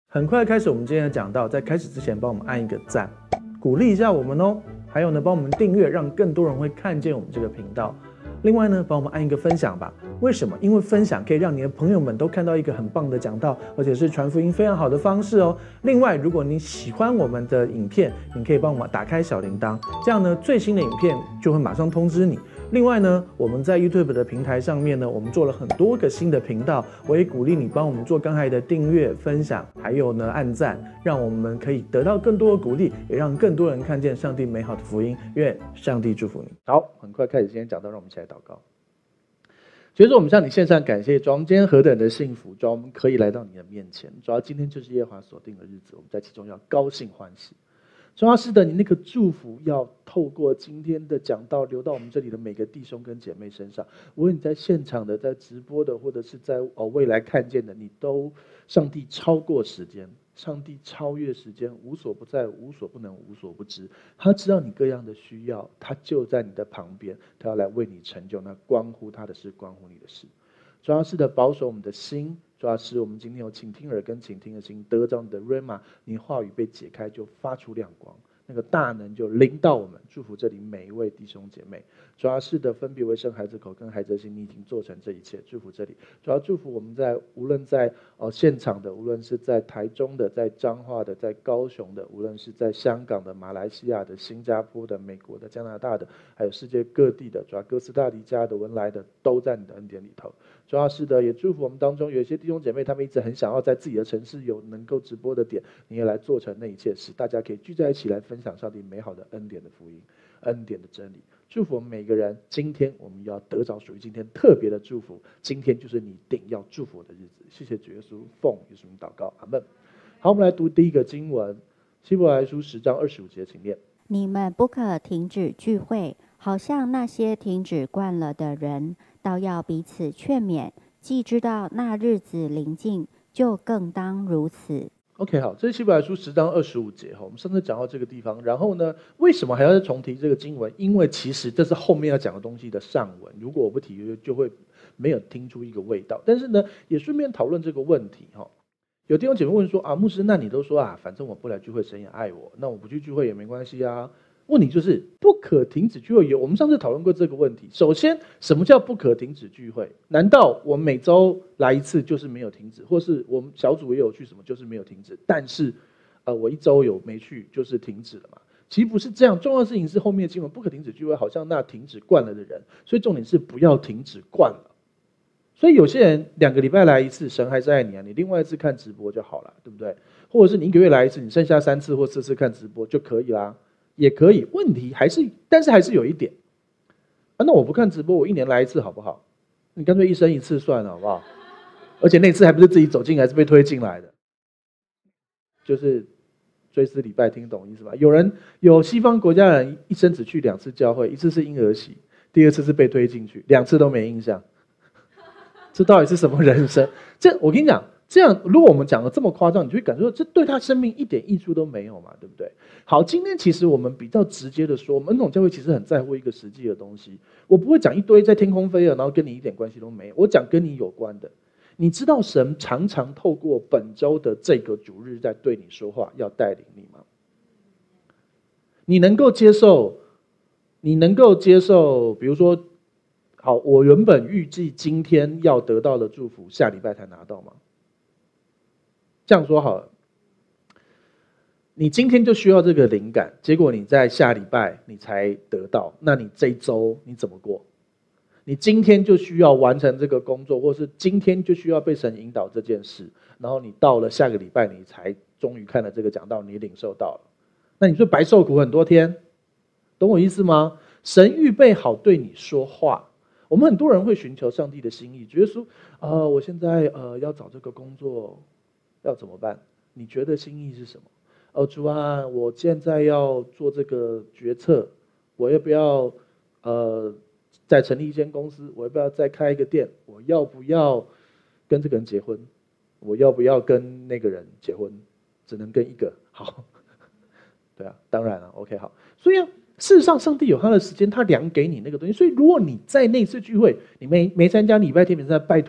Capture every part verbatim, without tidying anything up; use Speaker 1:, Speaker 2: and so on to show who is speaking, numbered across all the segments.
Speaker 1: 很快开始我们今天的讲到，在开始之前帮我们按一个赞，鼓励一下我们哦。还有呢，帮我们订阅，让更多人会看见我们这个频道。另外呢，帮我们按一个分享吧。为什么？因为分享可以让你的朋友们都看到一个很棒的讲道，而且是传福音非常好的方式哦。另外，如果你喜欢我们的影片，你可以帮我们打开小铃铛，这样呢，最新的影片就会马上通知你。另外呢，我们在 YouTube 的平台上面呢，我们做了很多个新的频道，我也鼓励你帮我们做刚才的订阅、分享，还有呢按赞，让我们可以得到更多的鼓励，也让更多人看见上帝美好的福音。愿上帝祝福你。好，很快开始今天讲到，让我们一起来祷告。所以说，我们向你献上感谢，主啊，我们今天何等的幸福，主啊，我们可以来到你的面前，主啊，今天就是耶和华所定的日子，我们在其中要高兴欢喜。主啊，是的，你那个祝福要透过今天的讲道流到我们这里的每个弟兄跟姐妹身上。无论你在现场的、在直播的，或者是在哦未来看见的，你都上帝超过时间，上帝超越时间，无所不在，无所不能，无所不知。他知道你各样的需要，他就在你的旁边，他要来为你成就那关乎他的事，关乎你的事。主要是的保守我们的心，主要是我们今天有倾听耳跟倾听的心，得着你的 Rhema， 你话语被解开就发出亮光，那个大能就临到我们，祝福这里每一位弟兄姐妹。主要是的分别为圣孩子口跟孩子的心，你已经做成这一切，祝福这里。主要祝福我们在无论在呃现场的，无论是在台中的，在彰化的，在高雄的，无论是在香港的、马来西亚的、新加坡的、美国的、加拿大的，还有世界各地的，主要哥斯达黎加的、文莱的，都在你的恩典里头。主要是的，也祝福我们当中有一些弟兄姐妹，他们一直很想要在自己的城市有能够直播的点，你也来做成那一切事，大家可以聚在一起来分享上帝美好的恩典的福音、恩典的真理。祝福我们每个人，今天我们要得着属于今天特别的祝福，今天就是你定要祝福我的日子。谢谢主耶稣，奉耶稣名祷告，阿们。好，我们来读第一个经文，希伯来书十章二十五节，请念：
Speaker 2: 你们不可停止聚会，好像那些停止惯了的人，倒要彼此劝勉，既知道那日子临近，就更当如此。
Speaker 1: OK， 好，这是希伯来书十章二十五节。我们上次讲到这个地方，然后呢，为什么还要再重提这个经文？因为其实这是后面要讲的东西的上文，如果我不提，就会没有听出一个味道。但是呢，也顺便讨论这个问题哈。有弟兄姐妹问说啊，牧师，那你都说啊，反正我不来聚会，神也爱我，那我不去聚会也没关系啊。问题就是不可停止聚会。有我们上次讨论过这个问题。首先，什么叫不可停止聚会？难道我们每周来一次就是没有停止，或是我们小组也有去什么就是没有停止？但是，呃，我一周有没去就是停止了嘛？其实不是这样。重要的事情是后面的经文不可停止聚会，好像那停止惯了的人。所以重点是不要停止惯了。所以有些人两个礼拜来一次，神还是爱你啊，你另外一次看直播就好了，对不对？或者是你一个月来一次，你剩下三次或四次看直播就可以啦。也可以，问题还是，但是还是有一点啊。那我不看直播，我一年来一次好不好？你干脆一生一次算了好不好？而且那次还不是自己走进来，是被推进来的，就是追思礼拜，听懂意思吧？有人有西方国家人一生只去两次教会，一次是婴儿洗，第二次是被推进去，两次都没印象，这到底是什么人生？这我跟你讲。这样，如果我们讲的这么夸张，你就会感受到这对他生命一点益处都没有嘛，对不对？好，今天其实我们比较直接的说，我们恩宠教会其实很在乎一个实际的东西。我不会讲一堆在天空飞的，然后跟你一点关系都没有。我讲跟你有关的。你知道神常常透过本周的这个主日在对你说话，要带领你吗？你能够接受？你能够接受？比如说，好，我原本预计今天要得到的祝福，下礼拜才拿到吗？这样说好了，你今天就需要这个灵感，结果你在下礼拜你才得到，那你这一周你怎么过？你今天就需要完成这个工作，或是今天就需要被神引导这件事，然后你到了下个礼拜你才终于看了这个讲道，你领受到了，那你就白受苦很多天，懂我意思吗？神预备好对你说话。我们很多人会寻求上帝的心意，觉得说，呃，我现在呃要找这个工作。要怎么办？你觉得心意是什么？哦，主啊，我现在要做这个决策，我要不要呃再成立一间公司？我要不要再开一个店？我要不要跟这个人结婚？我要不要跟那个人结婚？只能跟一个。好，对啊，当然了 ，OK， 好。所以啊，事实上，上帝有他的时间，他量给你那个东西。所以，如果你在那次聚会，你没没参加礼拜天比赛，拜托你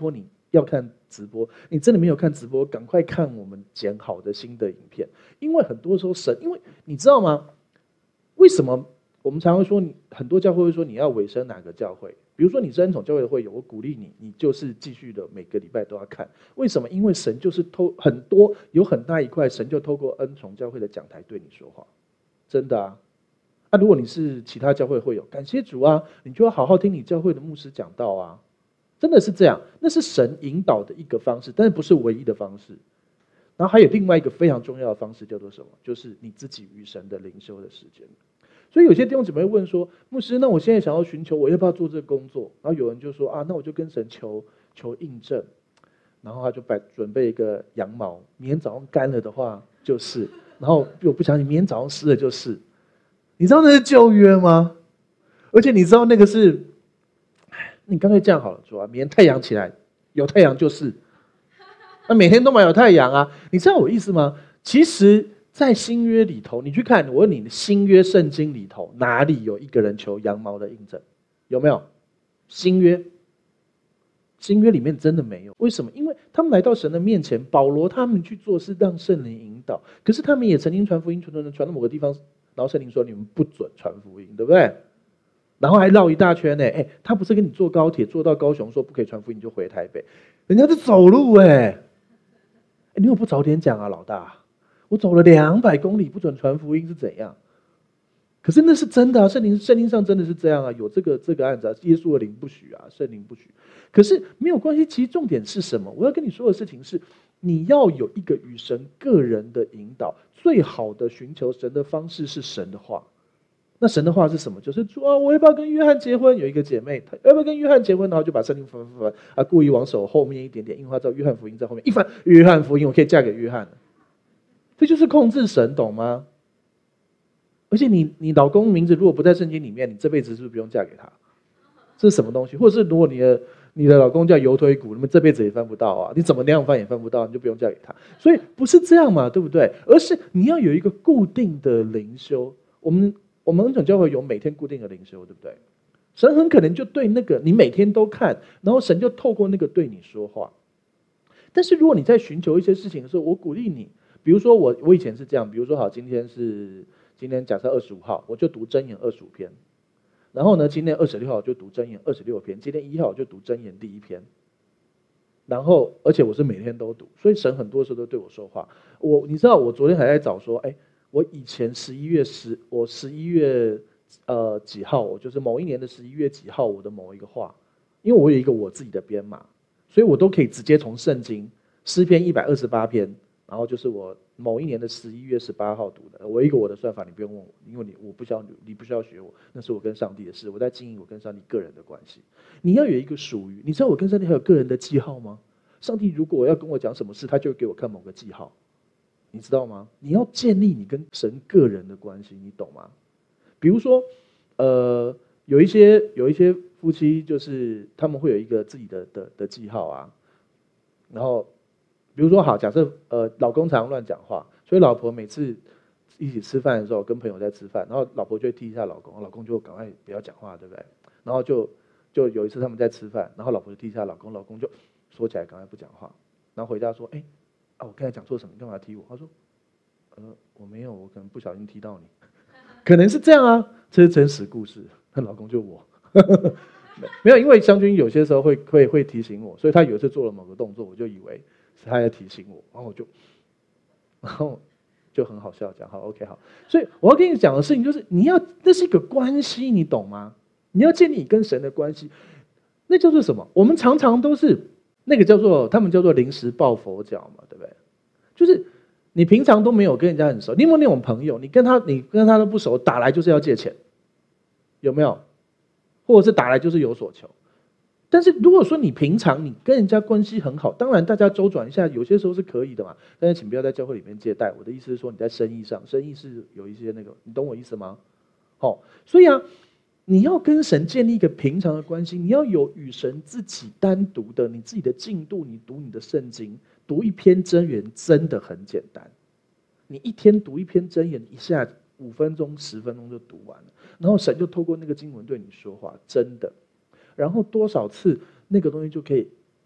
Speaker 1: 要看直播，你真的没有看直播，赶快看我们剪好的新的影片。因为很多时候神，因为你知道吗？为什么我们常会说，很多教会会说你要委身哪个教会？比如说你是恩宠教会的会友，我鼓励你，你就是继续的每个礼拜都要看。为什么？因为神就是透很多有很大一块，神就透过恩宠教会的讲台对你说话，真的啊。啊，如果你是其他教会会友，感谢主啊，你就要好好听你教会的牧师讲道啊。真的是这样，那是神引导的一个方式，但是不是唯一的方式。然后还有另外一个非常重要的方式叫做什么？就是你自己与神的灵修的时间。所以有些弟兄姊妹会问说，牧师，那我现在想要寻求，我要不要做这个工作？然后有人就说啊，那我就跟神求求印证，然后他就摆准备一个羊毛，明天早上干了的话就是，然后我不相信明天早上湿了就是，你知道那是旧约吗？而且你知道那个是。你干脆这样好了，主啊，明天太阳起来，有太阳就是，那每天都蛮有太阳啊，你知道我意思吗？其实，在新约里头，你去看，我问你，新约圣经里头哪里有一个人求羊毛的印证？有没有？新约，新约里面真的没有。为什么？因为他们来到神的面前，保罗他们去做是让圣灵引导，可是他们也曾经传福音，传传传到某个地方，然后圣灵说你们不准传福音，对不对？然后还绕一大圈呢，哎，他不是跟你坐高铁坐到高雄说不可以传福音你就回台北，人家是走路哎，你有不早点讲啊，老大，我走了两百公里不准传福音是怎样？可是那是真的啊，圣灵圣经上真的是这样啊，有这个这个案子啊，耶稣的灵不许啊，圣灵不许。可是没有关系，其实重点是什么？我要跟你说的事情是，你要有一个与神个人的引导，最好的寻求神的方式是神的话。那神的话是什么？就是说啊，我要不要跟约翰结婚？有一个姐妹，她要不要跟约翰结婚？然后就把圣经翻翻翻啊，故意往手后面一点点，因为她知道约翰福音在后面，一翻约翰福音，我可以嫁给约翰了。这就是控制神，懂吗？而且你你老公名字如果不在圣经里面，你这辈子是不是不用嫁给他？这是什么东西？或者是如果你的你的老公叫油推骨，那么这辈子也翻不到啊！你怎么那样翻也翻不到，你就不用嫁给他。所以不是这样嘛，对不对？而是你要有一个固定的灵修，我们。我们恩宠教会有每天固定的灵修，对不对？神很可能就对那个你每天都看，然后神就透过那个对你说话。但是如果你在寻求一些事情的时候，我鼓励你，比如说我我以前是这样，比如说好，今天是今天假设二十五号，我就读箴言二十五篇，然后呢，今天二十六号就读箴言二十六篇，今天一号就读箴言第一篇，然后而且我是每天都读，所以神很多时候都对我说话。我你知道，我昨天还在找说，哎。我以前十一月十，我十一月呃几号，我就是某一年的十一月几号，我的某一个话，因为我有一个我自己的编码，所以我都可以直接从圣经诗篇一百二十八篇，然后就是我某一年的十一月十八号读的。我有一个我的算法，你不用问我，因为你我不需要你不需要学我，那是我跟上帝的事，我在经营我跟上帝个人的关系。你要有一个属于，你知道我跟上帝还有个人的记号吗？上帝如果要跟我讲什么事，他就给我看某个记号。你知道吗？你要建立你跟神个人的关系，你懂吗？比如说，呃，有一些有一些夫妻，就是他们会有一个自己的的的记号啊。然后，比如说好，假设呃老公常乱讲话，所以老婆每次一起吃饭的时候，跟朋友在吃饭，然后老婆就会踢一下老公，老公就赶快不要讲话，对不对？然后就就有一次他们在吃饭，然后老婆就踢一下老公，老公就说起来赶快不讲话，然后回家说，哎。啊，我刚才讲错什么？你干嘛踢我？他说：“呃，我没有，我可能不小心踢到你，可能是这样啊。”这是真实故事。她老公就我，没有，因为湘军有些时候会会会提醒我，所以他有一次做了某个动作，我就以为是他在提醒我，然后我就，然后就很好笑，讲好 OK 好。所以我要跟你讲的事情就是，你要那是一个关系，你懂吗？你要建立跟神的关系，那叫做什么？我们常常都是。那个叫做他们叫做临时抱佛脚嘛，对不对？就是你平常都没有跟人家很熟，你有没有那种朋友，你跟他你跟他都不熟，打来就是要借钱，有没有？或者是打来就是有所求。但是如果说你平常你跟人家关系很好，当然大家周转一下，有些时候是可以的嘛。但是请不要在教会里面借贷。我的意思是说，你在生意上，生意是有一些那个，你懂我意思吗？好、哦，所以啊。你要跟神建立一个平常的关系，你要有与神自己单独的你自己的进度。你读你的圣经，读一篇箴言真的很简单。你一天读一篇箴言，一下五分钟、十分钟就读完了，然后神就透过那个经文对你说话，真的。然后多少次那个东西就可以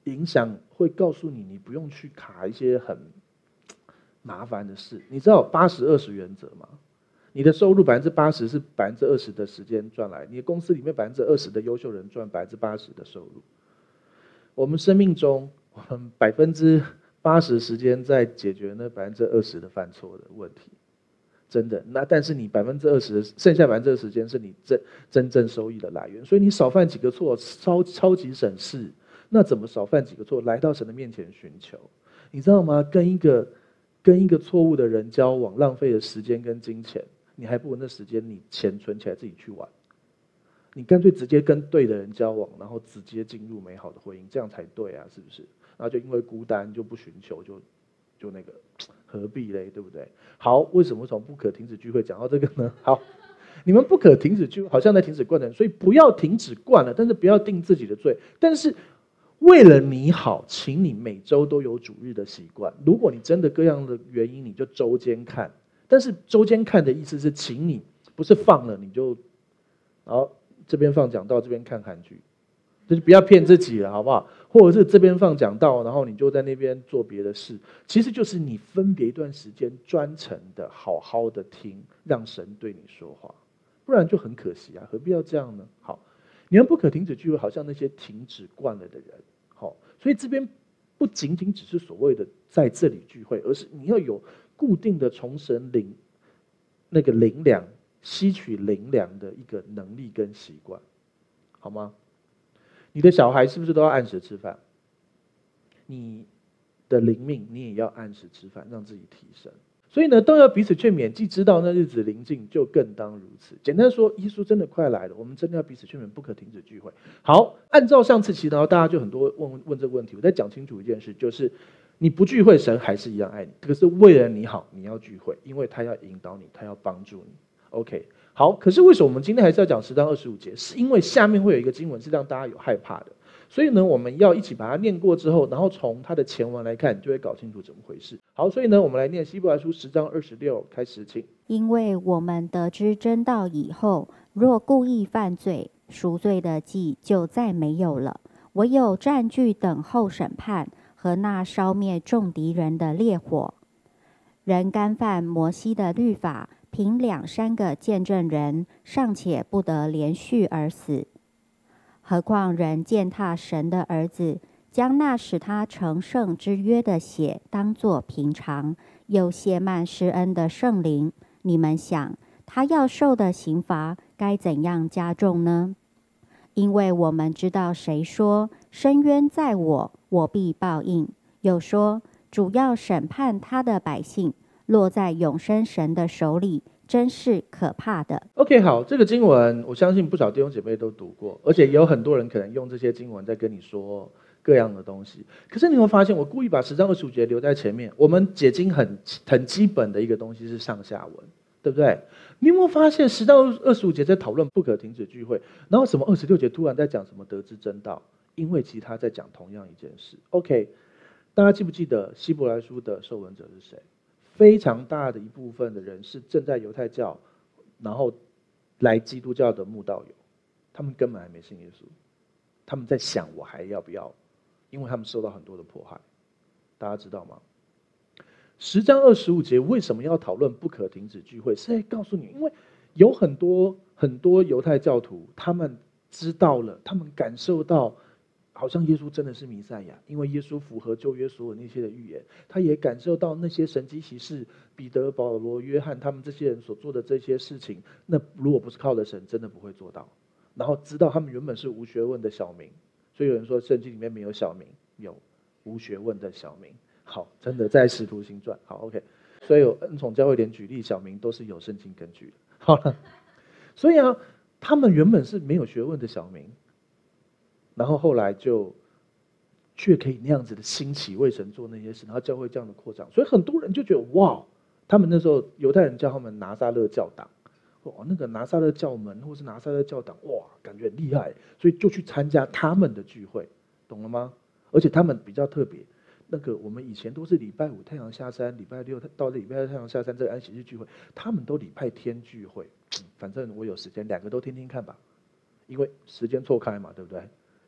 Speaker 1: 影响会告诉你，你不用去卡一些很麻烦的事。你知道八十二十原则吗？你的收入百分之八十是百分之二十的时间赚来，你的公司里面百分之二十的优秀人赚百分之八十的收入。我们生命中，我们百分之八十时间在解决那百分之二十的犯错的问题，真的。那但是你百分之二十，剩下百分之二十时间是你真真正收益的来源，所以你少犯几个错，超超级省事。那怎么少犯几个错？来到神的面前寻求，你知道吗？跟一个跟一个错误的人交往，浪费的时间跟金钱，你还不如那时间你钱存起来自己去玩。你干脆直接跟对的人交往，然后直接进入美好的婚姻，这样才对啊，是不是？然后就因为孤单就不寻求，就就那个何必嘞，对不对？好，为什么从不可停止聚会讲到这个呢？好，你们不可停止聚会，好像在停止惯人，所以不要停止惯了，但是不要定自己的罪。但是为了你好，请你每周都有主日的习惯。如果你真的各样的原因，你就周间看。但是周间看的意思是，请你不是放了你就，然后这边放讲道，这边看韩剧，就是不要骗自己了，好不好？或者是这边放讲道，然后你就在那边做别的事，其实就是你分别一段时间，专程的好好的听，让神对你说话，不然就很可惜啊，何必要这样呢？好，你们不可停止聚会，好像那些停止惯了的人，好，所以这边不仅仅只是所谓的在这里聚会，而是你要有固定的从神领那个灵粮。吸取灵粮的一个能力跟习惯，好吗？你的小孩是不是都要按时吃饭？你的灵命你也要按时吃饭，让自己提升。所以呢，都要彼此劝勉，既知道那日子临近，就更当如此。简单说，耶稣真的快来了，我们真的要彼此劝勉，不可停止聚会。好，按照上次祈祷，大家就很多问问这个问题，我再讲清楚一件事，就是你不聚会，神还是一样爱你。可是为了你好，你要聚会，因为他要引导你，他要帮助你。OK， 好，可是为什么我们今天还是要讲十章二十五节？是因为下面会有一个经文是让大家有害怕的，所以呢，我们要一起把它念过之后，然后从它的前文来看，就会搞清楚怎么回事。好，所以呢，我们来念希伯来书十章二十六开始，请。
Speaker 2: 因为我们得知真道以后，若故意犯罪，赎罪的祭就再没有了，唯有占据等候审判和那烧灭众敌人的烈火。人干犯摩西的律法，凭两三个见证人，尚且不得连续而死，何况人践踏神的儿子，将那使他成圣之约的血当作平常，又亵慢施恩的圣灵，你们想，他要受的刑罚该怎样加重呢？因为我们知道谁说，伸冤在我，我必报应，又说，主要审判他的百姓，落在永生神的手里，真是可怕的。
Speaker 1: OK， 好，这个经文我相信不少弟兄姐妹都读过，而且也有很多人可能用这些经文在跟你说各样的东西。可是你会发现，我故意把十章二十五节留在前面。我们解经很很基本的一个东西是上下文，对不对？你有没有发现十到二十五节在讨论不可停止聚会，然后什么二十六节突然在讲什么得知真道？因为其他在讲同样一件事。OK， 大家记不记得希伯来书的受文者是谁？非常大的一部分的人是正在犹太教，然后来基督教的慕道友，他们根本还没信耶稣，他们在想我还要不要，因为他们受到很多的迫害，大家知道吗？十章二十五节为什么要讨论不可停止聚会？是在告诉你，因为有很多很多犹太教徒，他们知道了，他们感受到。好像耶稣真的是弥赛亚，因为耶稣符合旧约所有那些的预言，他也感受到那些神迹奇事，彼得、保罗、约翰他们这些人所做的这些事情，那如果不是靠着神，真的不会做到。然后知道他们原本是无学问的小民，所以有人说圣经里面没有小民，有无学问的小民。好，真的在使徒行传。好 ，OK， 所以有恩宠教会连举例小民都是有圣经根据的。好了，所以啊，他们原本是没有学问的小民。然后后来就却可以那样子的兴起，为神做那些事，然后教会这样的扩张，所以很多人就觉得哇，他们那时候犹太人叫他们拿撒勒教党，哇，那个拿撒勒教门或是拿撒勒教党，哇，感觉很厉害，所以就去参加他们的聚会，懂了吗？而且他们比较特别，那个我们以前都是礼拜五太阳下山，礼拜六到礼拜六太阳下山这个安息日聚会，他们都礼拜天聚会，反正我有时间两个都听听看吧，因为时间错开嘛，对不对？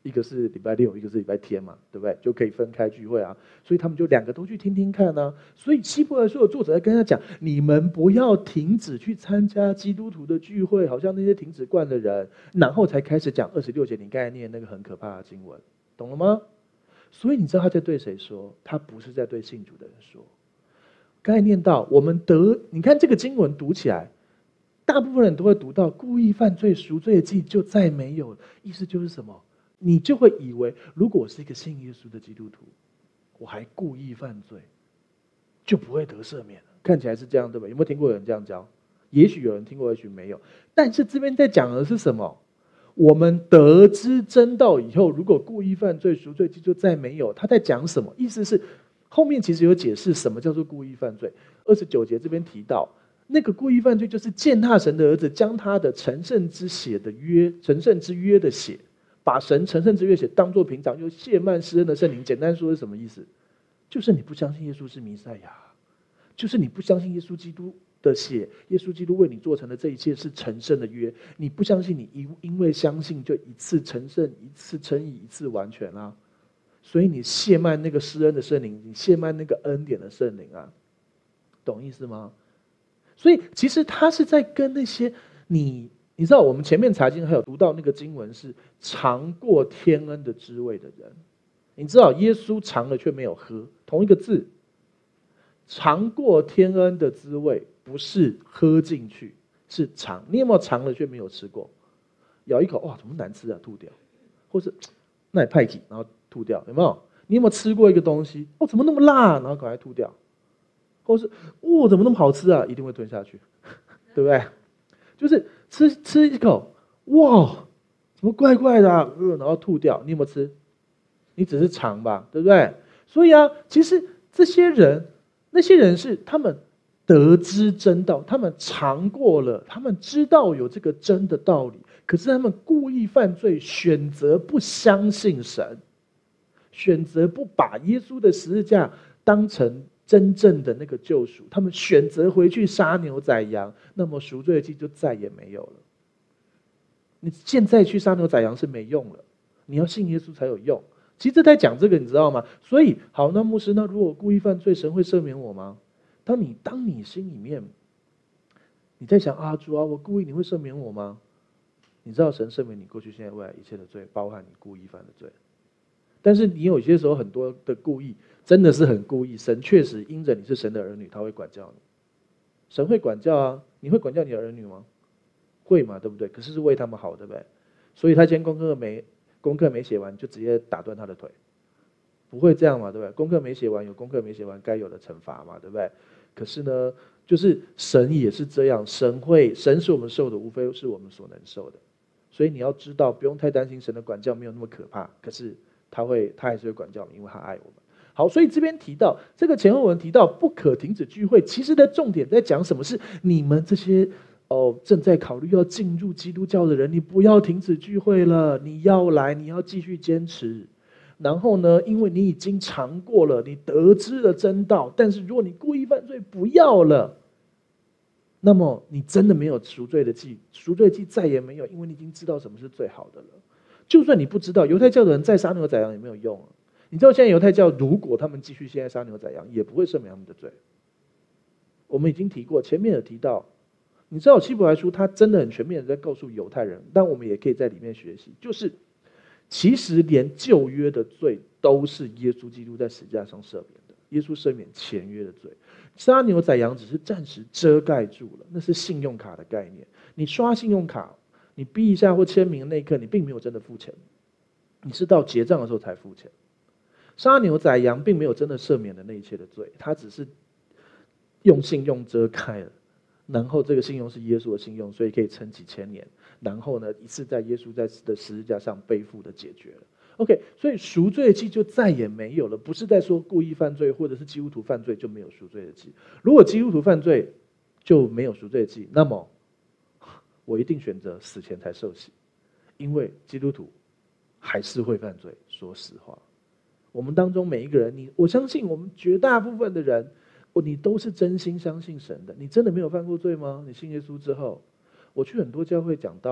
Speaker 1: 一个是礼拜六，一个是礼拜天嘛，对不对？就可以分开聚会啊，所以他们就两个都去听听看啊。所以希伯来书的作者在跟他讲，你们不要停止去参加基督徒的聚会，好像那些停止惯的人，然后才开始讲二十六节你刚才念那个很可怕的经文，懂了吗？所以你知道他在对谁说？他不是在对信主的人说。刚才念到我们得，你看这个经文读起来，大部分人都会读到故意犯罪赎罪记就再没有了，意思就是什么？你就会以为，如果我是一个信耶稣的基督徒，我还故意犯罪，就不会得赦免了。看起来是这样，对吧？有没有听过有人这样教？也许有人听过，也许没有。但是这边在讲的是什么？我们得知真道以后，如果故意犯罪赎罪记就再没有，他在讲什么？意思是后面其实有解释什么叫做故意犯罪。二十九节这边提到，那个故意犯罪就是践踏神的儿子，将他的成圣之血的约，成圣之约的血。把神成圣之约血当作平常，又亵慢施恩的圣灵。简单说是什么意思？就是你不相信耶稣是弥赛亚，就是你不相信耶稣基督的血，耶稣基督为你做成的这一切是成圣的约。你不相信，你因因为相信就一次成圣，一次称义，一次完全啊。所以你亵慢那个施恩的圣灵，你亵慢那个恩典的圣灵啊，懂意思吗？所以其实他是在跟那些你。你知道我们前面查经还有读到那个经文是尝过天恩的滋味的人，你知道耶稣尝了却没有喝，同一个字，尝过天恩的滋味不是喝进去，是尝。你有没有尝了却没有吃过？咬一口，哇，怎么难吃啊，吐掉，或是那也派气，然后吐掉，有没有？你有没有吃过一个东西，哦，怎么那么辣，然后赶快吐掉，或是哦，怎么那么好吃啊，一定会吞下去，对不对？就是吃吃一口，哇，怎么怪怪的、啊呃，然后吐掉。你有没有吃？你只是尝吧，对不对？所以啊，其实这些人，那些人是他们得知真道，他们尝过了，他们知道有这个真的道理，可是他们故意犯罪，选择不相信神，选择不把耶稣的十字架当成真正的那个救赎，他们选择回去杀牛宰羊，那么赎罪记就再也没有了。你现在去杀牛宰羊是没用了，你要信耶稣才有用。其实这在讲这个，你知道吗？所以好，那牧师，那如果故意犯罪，神会赦免我吗？当你当你心里面你在想啊，主啊，我故意，你会赦免我吗？你知道神赦免你过去、现在、未来一切的罪，包含你故意犯的罪。但是你有些时候很多的故意真的是很故意，神确实因着你是神的儿女，他会管教你。神会管教啊，你会管教你的儿女吗？会嘛，对不对？可是是为他们好，对不对？所以他今天功课没功课没写完，就直接打断他的腿，不会这样嘛，对不对？功课没写完，有功课没写完该有的惩罚嘛，对不对？可是呢，就是神也是这样，神会神使我们受的，无非是我们所能受的。所以你要知道，不用太担心神的管教没有那么可怕，可是他会他还是会管教你，因为他爱我们。好，所以这边提到这个前后文提到不可停止聚会，其实的重点在讲什么？是你们这些哦正在考虑要进入基督教的人，你不要停止聚会了，你要来，你要继续坚持。然后呢，因为你已经尝过了，你得知了真道，但是如果你故意犯罪，不要了，那么你真的没有赎罪的祭，赎罪祭再也没有，因为你已经知道什么是最好的了。就算你不知道，犹太教的人再杀牛宰羊也没有用啊。你知道现在犹太教如果他们继续现在杀牛宰羊，也不会赦免他们的罪。我们已经提过，前面有提到，你知道希伯来书他真的很全面的在告诉犹太人，但我们也可以在里面学习，就是其实连旧约的罪都是耶稣基督在十字架上赦免的，耶稣赦免前约的罪。杀牛宰羊只是暂时遮盖住了，那是信用卡的概念。你刷信用卡，你逼一下或签名的那一刻，你并没有真的付钱，你是到结账的时候才付钱。杀牛宰羊并没有真的赦免了那一切的罪，他只是用信用遮盖了，然后这个信用是耶稣的信用，所以可以撑几千年。然后呢，一次在耶稣在的十字架上背负的解决了。OK， 所以赎罪祭就再也没有了，不是在说故意犯罪或者是基督徒犯罪就没有赎罪的祭。如果基督徒犯罪就没有赎罪祭，那么我一定选择死前才受洗，因为基督徒还是会犯罪。说实话，我们当中每一个人，你我相信我们绝大部分的人，你都是真心相信神的。你真的没有犯过罪吗？你信耶稣之后，我去很多教会讲到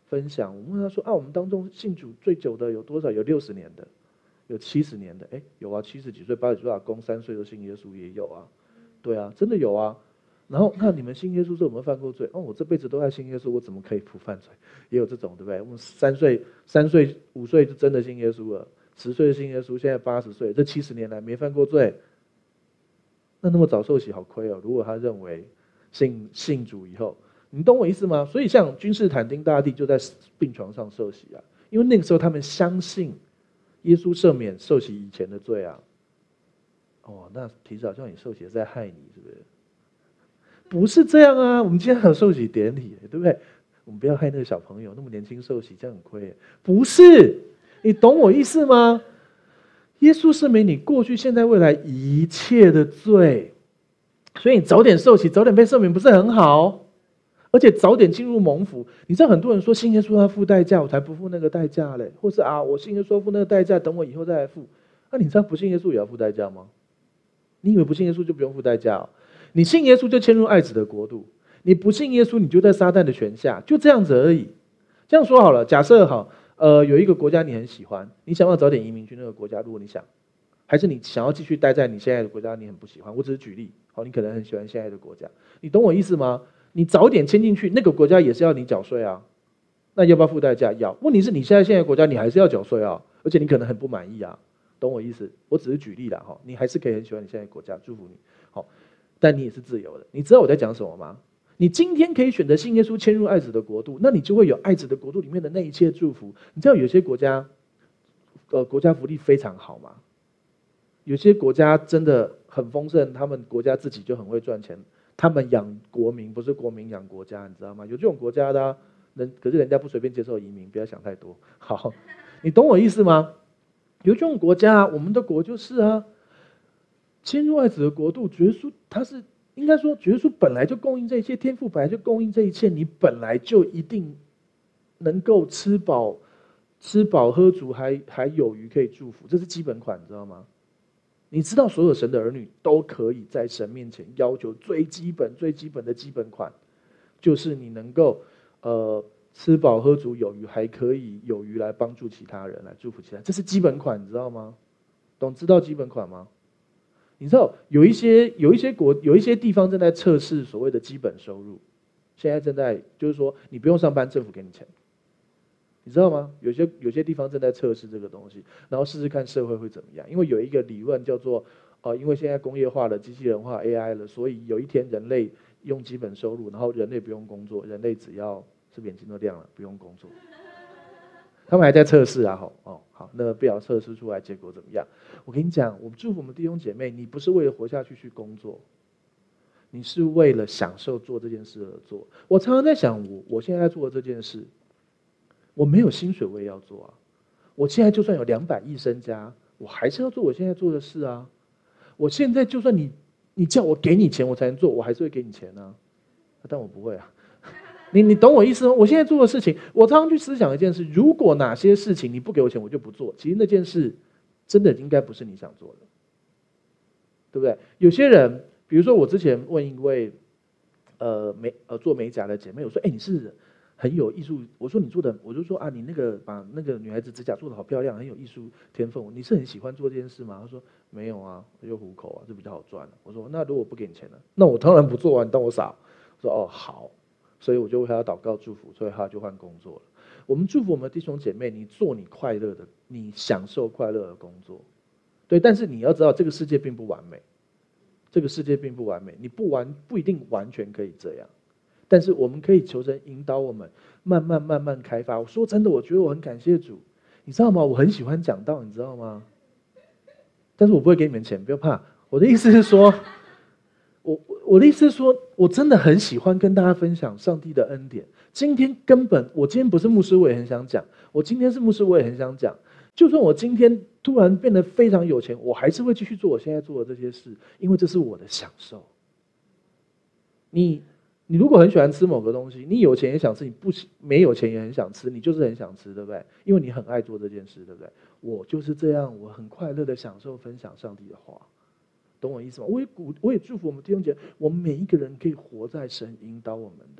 Speaker 1: 分享，我问他说啊，我们当中信主最久的有多少？有六十年的，有七十年的，哎，有啊，七十几岁、八十几岁阿公三岁都信耶稣也有啊，对啊，真的有啊。然后那你们信耶稣之后有没有犯过罪？哦，我这辈子都在信耶稣，我怎么可以不犯罪？也有这种，对不对？我们三岁、三岁、五岁就真的信耶稣了，十岁信耶稣，现在八十岁，这七十年来没犯过罪，那那么早受洗好亏哦。如果他认为信信主以后，你懂我意思吗？所以像君士坦丁大帝就在病床上受洗啊，因为那个时候他们相信耶稣赦免受洗以前的罪啊。哦，那提早叫你受洗是在害你，是不是？不是这样啊！我们今天还有受洗典礼，对不对？我们不要害那个小朋友那么年轻受洗，这样很亏。不是，你懂我意思吗？耶稣赦免你过去、现在、未来一切的罪，所以你早点受洗，早点被赦免，不是很好？而且早点进入蒙福。你知道很多人说信耶稣要付代价，我才不付那个代价嘞，或是啊，我信耶稣要付那个代价，等我以后再来付。那、啊、你知道不信耶稣也要付代价吗？你以为不信耶稣就不用付代价哦？你信耶稣就迁入爱子的国度，你不信耶稣你就在撒旦的权下，就这样子而已。这样说好了，假设好，呃，有一个国家你很喜欢，你想要早点移民去那个国家，如果你想，还是你想要继续待在你现在的国家，你很不喜欢。我只是举例，好，你可能很喜欢现在的国家，你懂我意思吗？你早点迁进去，那个国家也是要你缴税啊，那要不要付代价？要。问题是你现在现在的国家你还是要缴税啊，而且你可能很不满意啊，懂我意思？我只是举例啦，哈，你还是可以很喜欢你现在的国家，祝福你，好。但你也是自由的，你知道我在讲什么吗？你今天可以选择信耶稣，迁入爱子的国度，那你就会有爱子的国度里面的那一切祝福。你知道有些国家，呃，国家福利非常好吗？有些国家真的很丰盛，他们国家自己就很会赚钱，他们养国民，不是国民养国家，你知道吗？有这种国家的、啊，人可是人家不随便接受移民，不要想太多。好，你懂我意思吗？有这种国家，我们的国就是啊。迁入爱子的国度，耶稣他是应该说，耶稣本来就供应这一切，天父本来就供应这一切，你本来就一定能够吃饱、吃饱喝足，还还有余可以祝福，这是基本款，你知道吗？你知道，所有神的儿女都可以在神面前要求最基本、最基本的基本款，就是你能够呃吃饱喝足有余，还可以有余来帮助其他人，来祝福其他人，这是基本款，你知道吗？懂知道基本款吗？你知道有一些有一些国有一些地方正在测试所谓的基本收入，现在正在就是说你不用上班，政府给你钱，你知道吗？有些有些地方正在测试这个东西，然后试试看社会会怎么样。因为有一个理论叫做，呃，因为现在工业化了、机器人化、A I 了，所以有一天人类用基本收入，然后人类不用工作，人类只要是眼睛都亮了，不用工作。他们还在测试啊，好哦，好，那不晓得测试出来结果怎么样？我跟你讲，我祝福我们弟兄姐妹，你不是为了活下去去工作，你是为了享受做这件事而做。我常常在想，我我现在做的这件事，我没有薪水我也要做啊。我现在就算有两百亿身家，我还是要做我现在做的事啊。我现在就算你你叫我给你钱我才能做，我还是会给你钱啊，但我不会啊。你你懂我意思吗？我现在做的事情，我常常去思想一件事：如果哪些事情你不给我钱，我就不做。其实那件事真的应该不是你想做的，对不对？有些人，比如说我之前问一位呃美呃做美甲的姐妹，我说：“哎，你是很有艺术？”我说：“你做的，我就说啊，你那个把那个女孩子指甲做得好漂亮，很有艺术天分。你是很喜欢做这件事吗？”她说：“没有啊，就糊口啊，这比较好赚。”我说：“那如果不给你钱呢？那我当然不做啊，你当我傻？”我说：“哦，好。”所以我就为他祷告祝福，所以他就换工作了。我们祝福我们的弟兄姐妹，你做你快乐的，你享受快乐的工作，对。但是你要知道，这个世界并不完美，这个世界并不完美，你不完不一定完全可以这样。但是我们可以求神引导我们，慢慢慢慢开发。我说真的，我觉得我很感谢主，你知道吗？我很喜欢讲道，你知道吗？但是我不会给你们钱，不要怕。我的意思是说。我我的意思是说，我真的很喜欢跟大家分享上帝的恩典。今天根本，我今天不是牧师，我也很想讲；我今天是牧师，我也很想讲。就算我今天突然变得非常有钱，我还是会继续做我现在做的这些事，因为这是我的享受。你你如果很喜欢吃某个东西，你有钱也想吃，你不没有钱也很想吃，你就是很想吃，对不对？因为你很爱做这件事，对不对？我就是这样，我很快乐的享受分享上帝的话。懂我意思吗？我也鼓，我也祝福我们弟兄姐妹，我们每一个人可以活在神引导我们的。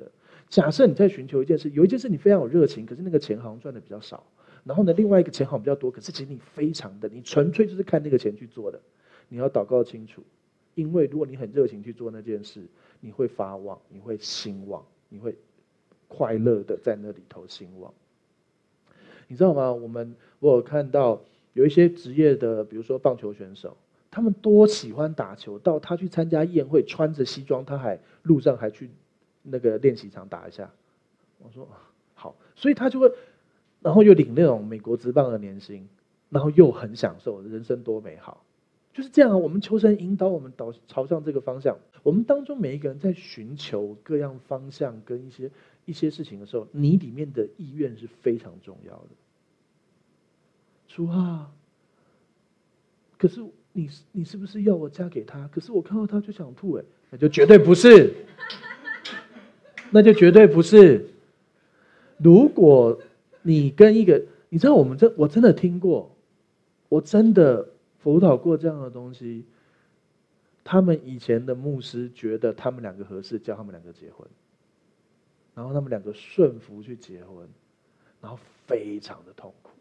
Speaker 1: 假设你在寻求一件事，有一件事你非常有热情，可是那个钱好像赚的比较少，然后呢，另外一个钱好像比较多，可是其实你非常的，你纯粹就是看那个钱去做的，你要祷告清楚，因为如果你很热情去做那件事，你会发旺，你会兴旺，你会快乐的在那里头兴旺。你知道吗？我们我有看到有一些职业的，比如说棒球选手，他们多喜欢打球，到他去参加宴会，穿着西装，他还路上还去那个练习场打一下。我说好，所以他就会，然后又领那种美国职棒的年薪，然后又很享受，人生多美好，就是这样啊。我们求神引导我们导朝向这个方向。我们当中每一个人在寻求各样方向跟一些一些事情的时候，你里面的意愿是非常重要的。主啊，可是你你是不是要我嫁给他？可是我看到他就想吐，哎，那就绝对不是，那就绝对不是。如果你跟一个，你知道我们这我真的听过，我真的辅导过这样的东西。他们以前的牧师觉得他们两个合适，叫他们两个结婚，然后他们两个顺服去结婚，然后非常的痛苦，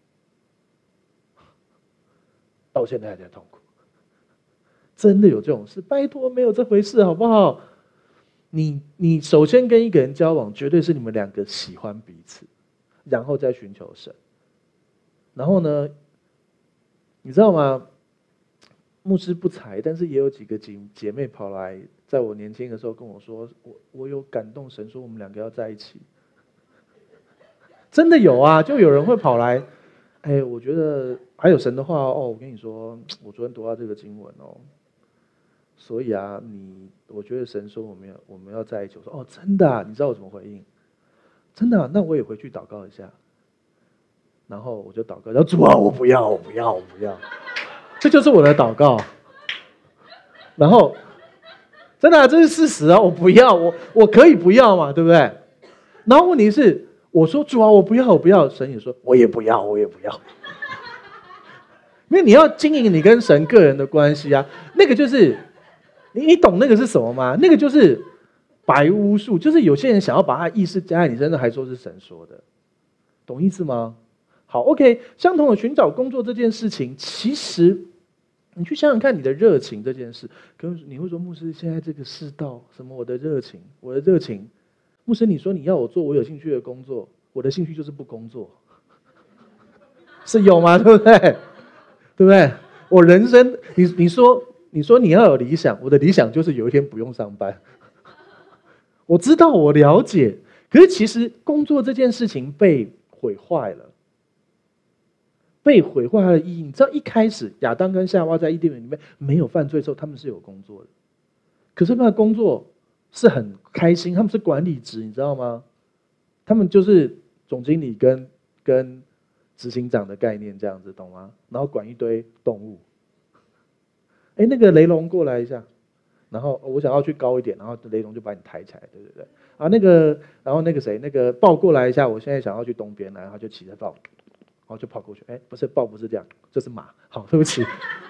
Speaker 1: 到现在还在痛苦。真的有这种事？拜托，没有这回事，好不好？你你首先跟一个人交往，绝对是你们两个喜欢彼此，然后再寻求神。然后呢，你知道吗？牧师不才，但是也有几个姐姐妹跑来，在我年轻的时候跟我说，我我有感动神说我们两个要在一起。真的有啊，就有人会跑来，哎，我觉得还有神的话哦，我跟你说，我昨天读到这个经文哦，所以啊，你我觉得神说我们要我们要在一起。我说哦，真的啊？你知道我怎么回应？真的啊？那我也回去祷告一下。然后我就祷告，然后主啊，我不要，我不要，我不要。这就是我的祷告，然后真的、啊，这是事实啊！我不要，我我可以不要嘛，对不对？然后问题是，我说主啊，我不要，我不要。神也说，我也不要，我也不要。因为你要经营你跟神个人的关系啊，那个就是你你懂那个是什么吗？那个就是白巫术，就是有些人想要把他意识加在你身上，还说是神说的，懂意思吗？好 ，OK， 相同的寻找工作这件事情，其实你去想想看，你的热情这件事，可是你会说牧师，现在这个世道什么？我的热情，我的热情，牧师，你说你要我做我有兴趣的工作，我的兴趣就是不工作，是有吗？对不对？对不对？我人生，你你说你说你要有理想，我的理想就是有一天不用上班。我知道，我了解，可是其实工作这件事情被毁坏了。被毁坏它的意义，你知道一开始亚当跟夏娃在伊甸园里面没有犯罪的时候，他们是有工作的，可是他们的工作是很开心，他们是管理职，你知道吗？他们就是总经理跟跟执行长的概念这样子，懂吗？然后管一堆动物。哎，那个雷龙过来一下，然后我想要去高一点，然后雷龙就把你抬起来，对对对。啊，那个，然后那个谁，那个豹过来一下，我现在想要去东边来，然后就骑着豹。然后就跑过去，哎，不是豹，不是这样，这是马。好，对不起。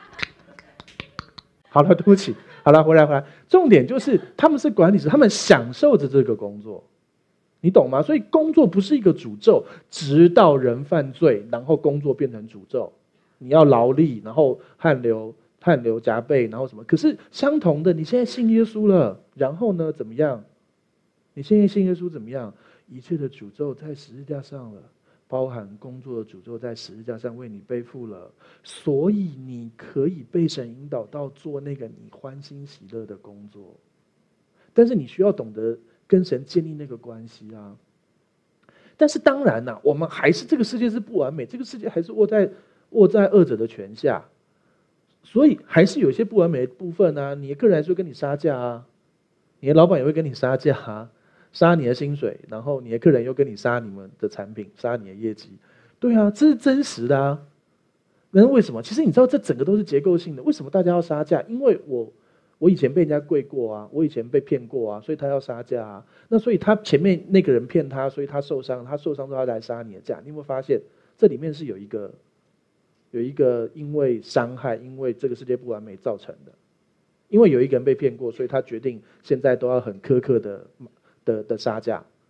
Speaker 1: 好了，对不起。好了，回来回来。重点就是他们是管理者，他们享受着这个工作，你懂吗？所以工作不是一个诅咒，直到人犯罪，然后工作变成诅咒。你要劳力，然后汗流汗流浃背，然后什么？可是相同的，你现在信耶稣了，然后呢？怎么样？你现在信耶稣怎么样？一切的诅咒在十字架上了。包含工作的诅咒在十字架上为你背负了，所以你可以被神引导到做那个你欢欣喜乐的工作，但是你需要懂得跟神建立那个关系啊。但是当然啦、啊，我们还是这个世界是不完美，这个世界还是握在握在恶者的权下，所以还是有一些不完美的部分啊。你的个人还是会跟你杀价啊，你的老板也会跟你杀价啊。杀你的薪水，然后你的客人又跟你杀你们的产品，杀你的业绩，对啊，这是真实的啊。那为什么？其实你知道，这整个都是结构性的。为什么大家要杀价？因为我我以前被人家跪过啊，我以前被骗过啊，所以他要杀价啊。那所以他前面那个人骗他，所以他受伤，他受伤之后他来杀你的价。你有没有发现，这里面是有一个有一个因为伤害，因为这个世界不完美造成的。因为有一个人被骗过，所以他决定现在都要很苛刻的。的, 的杀价，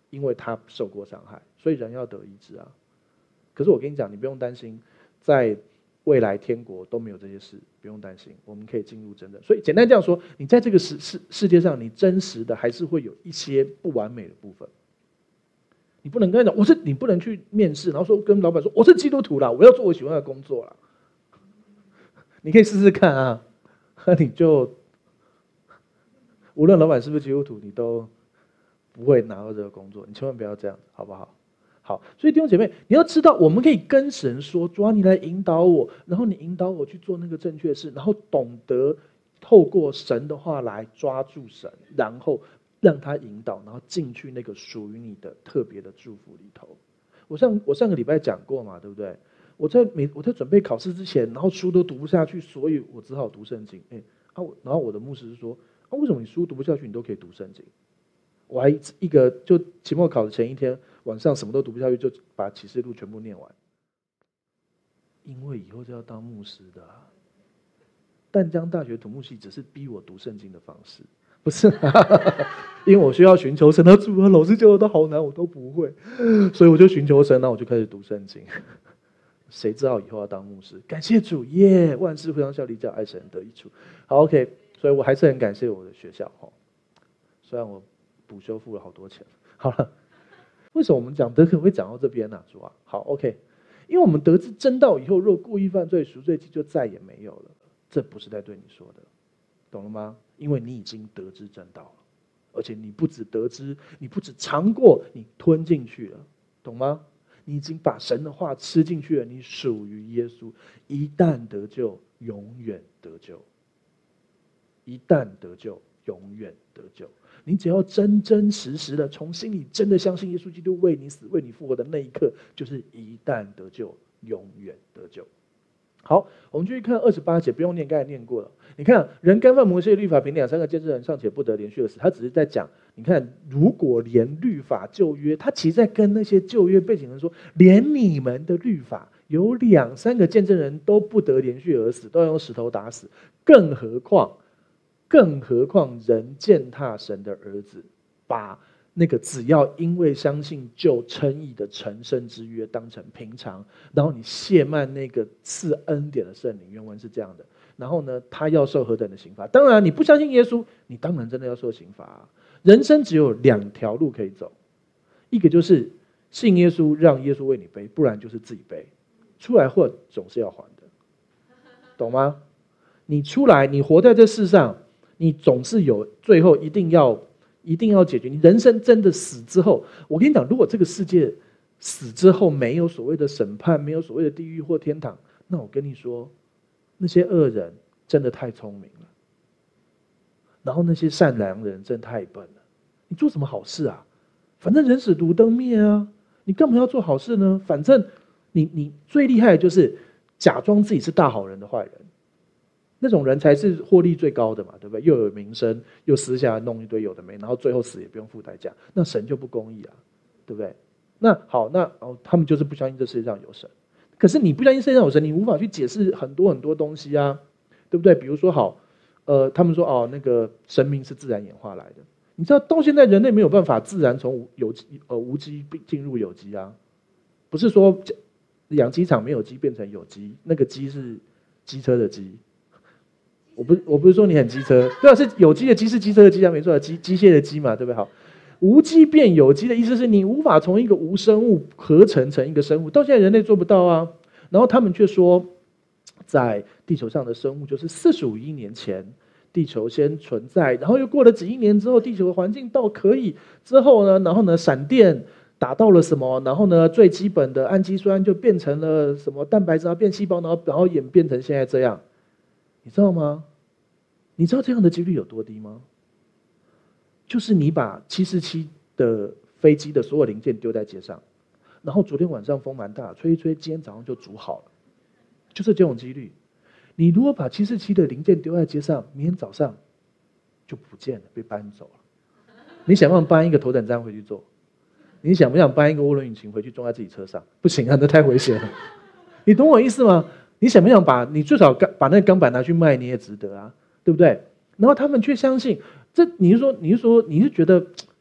Speaker 1: 因为他受过伤害，所以人要得医治啊。可是我跟你讲，你不用担心，在未来天国都没有这些事，不用担心，我们可以进入真的。所以简单这样说，你在这个世世世界上，你真实的还是会有一些不完美的部分。你不能跟他讲，我是你不能去面试，然后说跟老板说我是基督徒啦，我要做我喜欢的工作啦。你可以试试看啊，那你就无论老板是不是基督徒，你都不会拿到这个工作。你千万不要这样，好不好？好，所以弟兄姐妹，你要知道，我们可以跟神说：“主啊，你来引导我，然后你引导我去做那个正确事，然后懂得透过神的话来抓住神，然后让他引导，然后进去那个属于你的特别的祝福里头。”我上我上个礼拜讲过嘛，对不对？我在每我在准备考试之前，然后书都读不下去，所以我只好读圣经。哎，啊，然后我的牧师说：“啊，为什么你书读不下去，你都可以读圣经？”我还一个就期末考的前一天晚上什么都读不下去，就把启示录全部念完。因为以后就要当牧师的、啊，淡江大学土木系只是逼我读圣经的方式，不是、啊？因为我需要寻求神的主啊，老师教的都好难，我都不会，所以我就寻求神，然后我就开始读圣经。谁知道以后要当牧师？感谢主耶！万事互相效力，叫爱神得益处。好 ，OK， 所以我还是很感谢我的学校哈，虽然我补修付了好多钱。好了，为什么我们讲德可会讲到这边呢、啊？主啊，好 ，OK， 因为我们得知真道以后，若故意犯罪，赎罪祭就再也没有了。这不是在对你说的，懂了吗？因为你已经得知真道了，而且你不止得知，你不止尝过，你吞进去了，懂吗？你已经把神的话吃进去了，你属于耶稣，一旦得救，永远得救。一旦得救，永远得救。你只要真真实实的从心里真的相信耶稣基督为你死、为你复活的那一刻，就是一旦得救，永远得救。好，我们继续看二十八节，不用念，刚才念过了。你看，人干犯摩西的律法，凭两三个见证人尚且不得连续的死。他只是在讲，你看，如果连律法旧约，他其实在跟那些旧约背景人说，连你们的律法有两三个见证人都不得连续而死，都要用石头打死，更何况，更何况人践踏神的儿子，把那个只要因为相信就称义的成圣之约当成平常，然后你亵慢那个赐恩典的圣灵，原文是这样的。然后呢，他要受何等的刑罚？当然，你不相信耶稣，你当然真的要受刑罚、啊。人生只有两条路可以走，一个就是信耶稣，让耶稣为你背，不然就是自己背。出来混总是要还的，懂吗？你出来，你活在这世上，你总是有最后一定要。一定要解决。你人生真的死之后，我跟你讲，如果这个世界死之后没有所谓的审判，没有所谓的地狱或天堂，那我跟你说，那些恶人真的太聪明了，然后那些善良的人真的太笨了。你做什么好事啊？反正人死如灯灭啊，你干嘛要做好事呢？反正你你最厉害的就是假装自己是大好人的坏人。那种人才是获利最高的嘛，对不对？又有名声，又私下弄一堆有的没，然后最后死也不用付代价，那神就不公义啊，对不对？那好，那哦，他们就是不相信这世界上有神。可是你不相信世界上有神，你无法去解释很多很多东西啊，对不对？比如说好，呃，他们说哦，那个神明是自然演化来的，你知道到现在人类没有办法自然从有机呃无机进入有机啊，不是说养鸡场没有鸡变成有机，那个鸡是机车的机。我不我不是说你很机车，对啊，是有机的机是机车的机啊，没错，机机械的机嘛，对不对？好，无机变有机的意思是你无法从一个无生物合成成一个生物，到现在人类做不到啊。然后他们却说，在地球上的生物就是四十五亿年前地球先存在，然后又过了几亿年之后，地球的环境到可以之后呢，然后呢，闪电打到了什么，然后呢，最基本的氨基酸就变成了什么蛋白质啊，变细胞，然后然后演变成现在这样。你知道吗？你知道这样的几率有多低吗？就是你把七四七的飞机的所有零件丢在街上，然后昨天晚上风蛮大，吹一吹，今天早上就煮好了，就是这种几率。你如果把七四七的零件丢在街上，明天早上就不见了，被搬走了。你想不想搬一个头等舱回去坐？你想不想搬一个涡轮引擎回去装在自己车上？不行啊，那太危险了。你懂我意思吗？你想不想把你最少把那个钢板拿去卖，你也值得啊，对不对？然后他们却相信这，你是说你是说你是觉得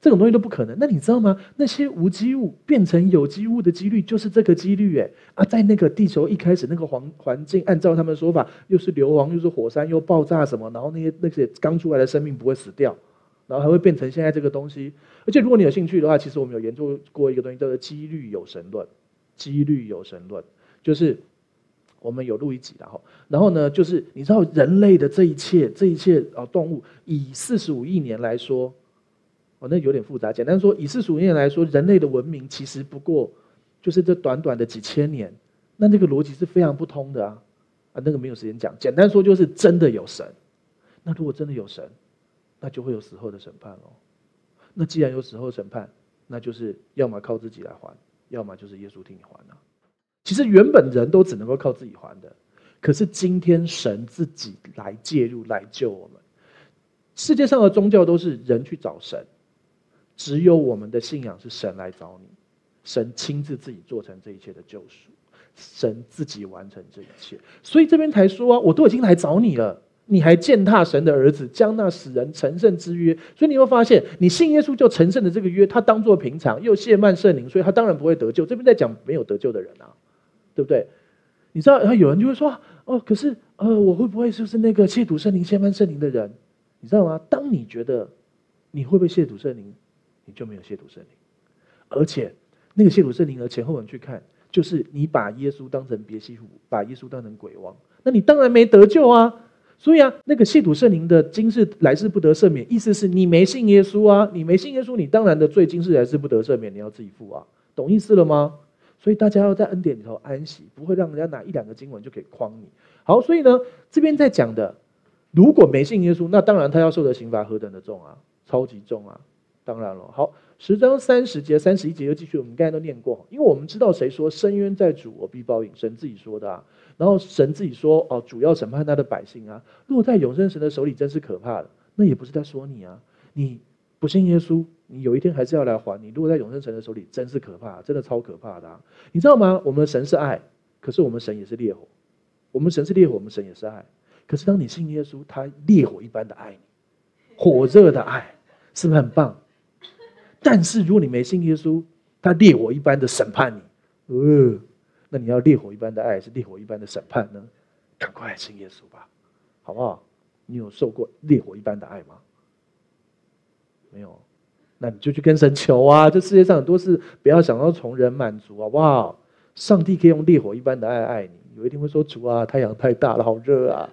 Speaker 1: 这种东西都不可能。那你知道吗？那些无机物变成有机物的几率就是这个几率哎啊，在那个地球一开始那个环环境，按照他们的说法，又是硫磺，又是火山，又爆炸什么，然后那些那些刚出来的生命不会死掉，然后还会变成现在这个东西。而且如果你有兴趣的话，其实我们有研究过一个东西叫做几率有神论。几率有神论就是我们有录一集然后，然后呢，就是你知道人类的这一切，这一切啊动物，以四十五亿年来说。哦，那有点复杂。简单说，以四十五亿年来说，人类的文明其实不过就是这短短的几千年，那这个逻辑是非常不通的啊！啊，那个没有时间讲。简单说就是真的有神。那如果真的有神，那就会有死后的审判哦。那既然有死后审判，那就是要么靠自己来还，要么就是耶稣替你还啊。其实原本人都只能够靠自己还的，可是今天神自己来介入来救我们。世界上的宗教都是人去找神。只有我们的信仰是神来找你，神亲自自己做成这一切的救赎，神自己完成这一切。所以这边才说啊，我都已经来找你了，你还践踏神的儿子，将那使人成圣之约。所以你会发现，你信耶稣就成圣的这个约，他当作平常，又亵慢圣灵，所以他当然不会得救。这边在讲没有得救的人啊，对不对？你知道，然后有人就会说，哦，可是呃，我会不会就是那个亵渎圣灵、亵慢圣灵的人？你知道吗？当你觉得你会不会亵渎圣灵？你就没有亵渎圣灵，而且那个亵渎圣灵的前后文去看，就是你把耶稣当成别西卜，把耶稣当成鬼王，那你当然没得救啊。所以啊，那个亵渎圣灵的今世来世不得赦免，意思是你没信耶稣啊，你没信耶稣，你当然的罪今世来世不得赦免，你要自己负啊，懂意思了吗？所以大家要在恩典里头安息，不会让人家拿一两个经文就可以诓你。好，所以呢，这边在讲的，如果没信耶稣，那当然他要受的刑罚何等的重啊，超级重啊。当然了，好，十章三十节、三十一节又继续，我们刚才都念过，因为我们知道谁说深渊在主，我必报应，神自己说的啊。然后神自己说，哦，主要审判他的百姓啊。落在永生神的手里，真是可怕的。那也不是在说你啊，你不信耶稣，你有一天还是要来还。你落在永生神的手里，真是可怕，真的超可怕的啊。你知道吗？我们的神是爱，可是我们神也是烈火。我们神是烈火，我们神也是爱。可是当你信耶稣，他烈火一般的爱你，火热的爱，是不是很棒？但是如果你没信耶稣，他烈火一般的审判你，呃，那你要烈火一般的爱，是烈火一般的审判呢？赶快来信耶稣吧，好不好？你有受过烈火一般的爱吗？没有，那你就去跟神求啊！这世界上很多事不要想要从人满足，好不好？上帝可以用烈火一般的爱爱你。有一天会说，主啊，太阳太大了，好热啊！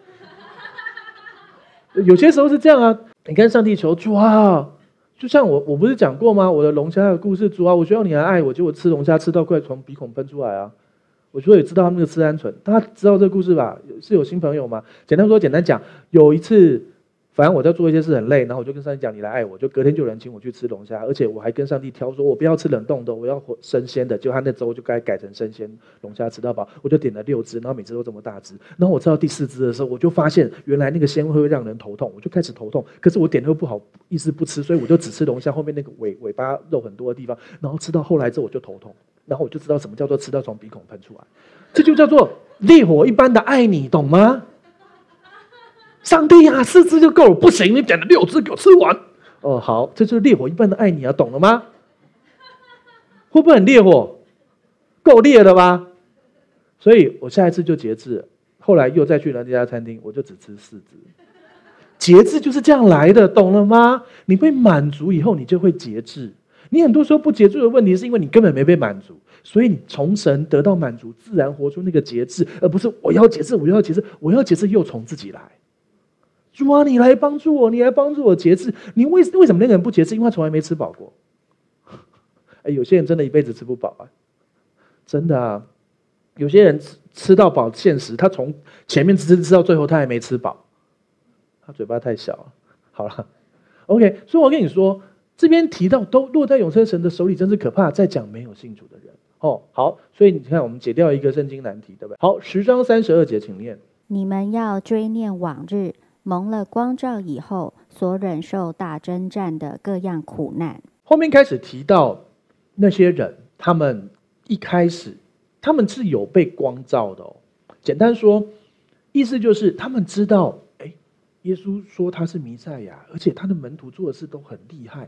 Speaker 1: 有些时候是这样啊，你跟上帝求，主啊。就像我，我不是讲过吗？我的龙虾的故事，主啊，我需要你来爱我。结果吃龙虾吃到快从鼻孔喷出来啊！我说也知道他们那个吃鹌鹑，大家知道这个故事吧？是有新朋友吗？简单说，简单讲，有一次，反正我在做一些事很累，然后我就跟上帝讲，你来爱我。就隔天就有人请我去吃龙虾，而且我还跟上帝挑说，我不要吃冷冻的，我要生鲜的。结果他那周就该改成生鲜龙虾吃到饱，我就点了六只，然后每只都这么大只。然后我吃到第四只的时候，我就发现原来那个鲜味会让人头痛，我就开始头痛。可是我点的又不好意思不吃，所以我就只吃龙虾后面那个尾尾巴肉很多的地方。然后吃到后来之后我就头痛，然后我就知道什么叫做吃到从鼻孔喷出来，这就叫做烈火一般的爱你，懂吗？上帝啊，四只就够了，不行，你点了六只给我吃完。哦，好，这就是烈火一般的爱你啊，懂了吗？会不会很烈火？够烈了吧？所以我下一次就节制。后来又再去那家餐厅，我就只吃四只。节制就是这样来的，懂了吗？你被满足以后，你就会节制。你很多时候不节制的问题，是因为你根本没被满足，所以你从神得到满足，自然活出那个节制，而不是我要节制，我要节制，我要节制又从自己来。主啊，你来帮助我，你来帮助我节制。你为为什么那个人不节制？因为他从来没吃饱过。哎，有些人真的一辈子吃不饱啊，真的啊。有些人吃吃到饱现实，他从前面吃吃到最后，他还没吃饱，他嘴巴太小了。好了 ，OK， 所以我跟你说，这边提到都落在永生神的手里，真是可怕。在讲没有信主的人哦。好，所以你看，我们解掉一个圣经难题，对不对？好，十章三十二节，请念：
Speaker 2: 你们要追念往日蒙了光照以后所忍受大征战的各样苦难。
Speaker 1: 后面开始提到那些人，他们一开始他们是有被光照的哦。简单说，意思就是他们知道，哎，耶稣说他是弥赛亚，而且他的门徒做的事都很厉害，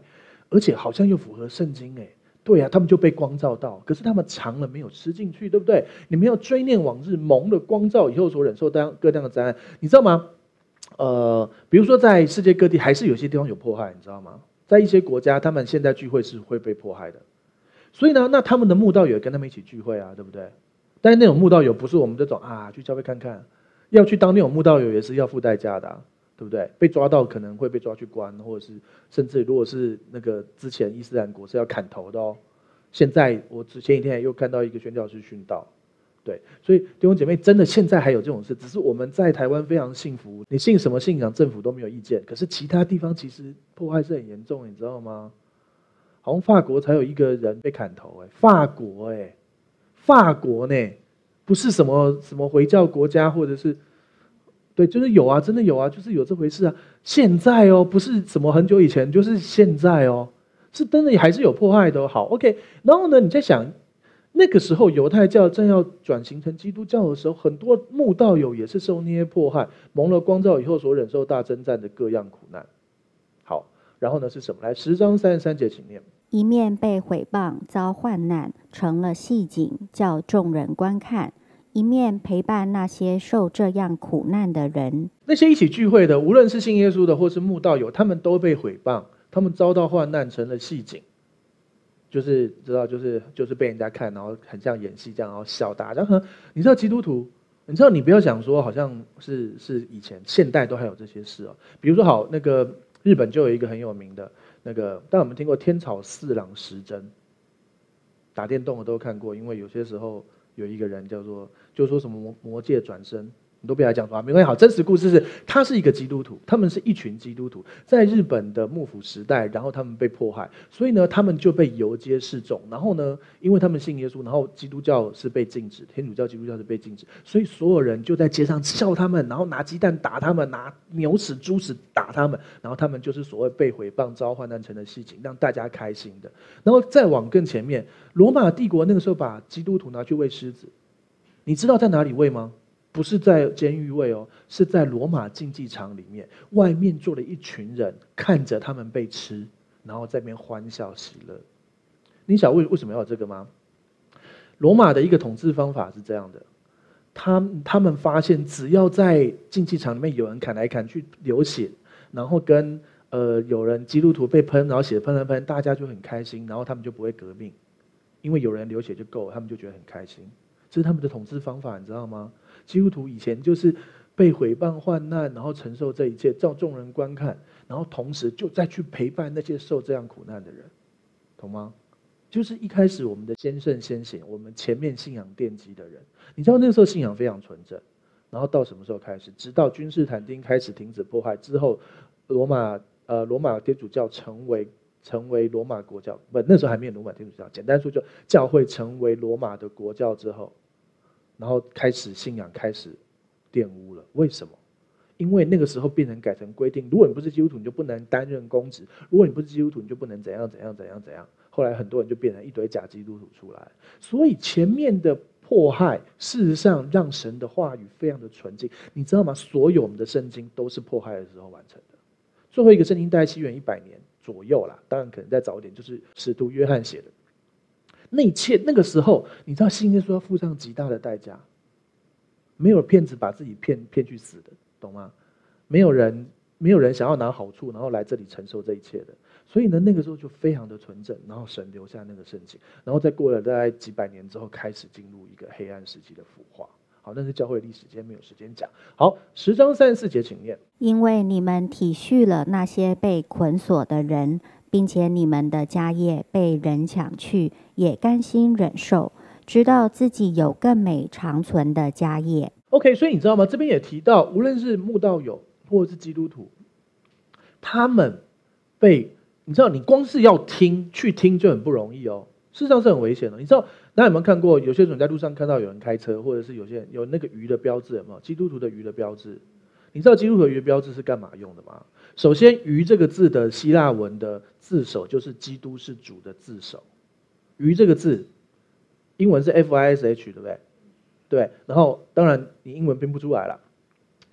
Speaker 1: 而且好像又符合圣经哎。对啊，他们就被光照到，可是他们尝了没有吃进去，对不对？你们要追念往日，蒙了光照以后所忍受各样的灾难，你知道吗？呃，比如说在世界各地还是有些地方有迫害，你知道吗？在一些国家，他们现在聚会是会被迫害的，所以呢，那他们的慕道友跟他们一起聚会啊，对不对？但是那种慕道友不是我们这种啊，去教会看看，要去当那种慕道友也是要付代价的啊，对不对？被抓到可能会被抓去关，或者是甚至如果是那个之前伊斯兰国是要砍头的哦。现在我前几天又看到一个宣教士殉道，对，所以弟兄姐妹真的现在还有这种事，只是我们在台湾非常幸福，你信什么信仰政府都没有意见，可是其他地方其实迫害是很严重，你知道吗？好像法国才有一个人被砍头，哎，法国哎，法国呢，不是什么什么回教国家或者是。对，就是有啊，真的有啊，就是有这回事啊。现在哦，不是什么很久以前，就是现在哦，是真的还是有迫害的哦。好 ，OK。然后呢，你在想，那个时候犹太教正要转型成基督教的时候，很多慕道友也是受那些迫害，蒙了光照以后所忍受大征战的各样苦难。好，然后呢是什么？来，十章三十三节，请念。
Speaker 2: 一面被毁谤，遭患难，成了戏景，叫众人观看。一面陪伴那些受这样苦难的人，
Speaker 1: 那些一起聚会的，无论是信耶稣的或是慕道友，他们都被毁谤，他们遭到患难，成了戏景，就是知道，就是就是被人家看，然后很像演戏这样，然后笑大。然后你知道基督徒，你知道你不要想说好像是是以前，现代都还有这些事哦。比如说好，那个日本就有一个很有名的那个，但我们听过天草四郎时针，打电动的都看过，因为有些时候。有一个人叫做，就说什么魔魔界转生，你都不要来讲说啊，没关系。好，真实故事是，他是一个基督徒，他们是一群基督徒，在日本的幕府时代，然后他们被迫害，所以呢，他们就被游街示众。然后呢，因为他们信耶稣，然后基督教是被禁止，天主教、基督教是被禁止，所以所有人就在街上笑他们，然后拿鸡蛋打他们，拿牛屎、猪屎打他们，然后他们就是所谓被毁谤、遭患难成的事情，让大家开心的。然后再往更前面，罗马帝国那个时候把基督徒拿去喂狮子，你知道在哪里喂吗？不是在监狱喂哦，是在罗马竞技场里面，外面坐了一群人，看着他们被吃，然后在那边欢笑喜乐。你晓得为为什么要有这个吗？罗马的一个统治方法是这样的，他他们发现只要在竞技场里面有人砍来砍去流血，然后跟呃有人基督徒被喷，然后血喷了喷，大家就很开心，然后他们就不会革命，因为有人流血就够了，他们就觉得很开心。这是他们的统治方法，你知道吗？基督徒以前就是被毁谤患难，然后承受这一切，叫众人观看，然后同时就再去陪伴那些受这样苦难的人，懂吗？就是一开始我们的先圣先贤，我们前面信仰奠基的人，你知道那个时候信仰非常纯正，然后到什么时候开始？直到君士坦丁开始停止迫害之后，罗马呃罗马天主教成为成为罗马国教，不那时候还没有罗马天主教，简单说就教会成为罗马的国教之后。然后开始信仰开始玷污了，为什么？因为那个时候变成改成规定，如果你不是基督徒，你就不能担任公职；如果你不是基督徒，你就不能怎样怎样怎样怎样。后来很多人就变成一堆假基督徒出来，所以前面的迫害，事实上让神的话语非常的纯净，你知道吗？所有我们的圣经都是迫害的时候完成的。最后一个圣经大概西元一百年左右啦，当然可能再早一点，就是使徒约翰写的。那一切那个时候，你知道信耶稣要付上极大的代价，没有骗子把自己骗骗去死的，懂吗？没有人没有人想要拿好处，然后来这里承受这一切的。所以呢，那个时候就非常的纯正，然后神留下那个圣经，然后再过了大概几百年之后，开始进入一个黑暗时期的腐化。好，那是教会历史，今天没有时间讲。好，十章三十四节，请念。
Speaker 2: 因为你们体恤了那些被捆锁的人，并且你们的家业被人抢去，也甘心忍受，知道自己有更美长存的家业。
Speaker 1: OK， 所以你知道吗？这边也提到，无论是慕道友或者是基督徒，他们被你知道，你光是要听去听就很不容易哦，事实上是很危险的。你知道，大家有没有看过？有些人在路上看到有人开车，或者是有些人有那个鱼的标志，有没有？基督徒的鱼的标志，你知道基督徒的鱼的标志是干嘛用的吗？首先，鱼这个字的希腊文的字首就是基督是主的字首。鱼这个字，英文是 F I S H， 对不对？对，然后当然你英文拼不出来了，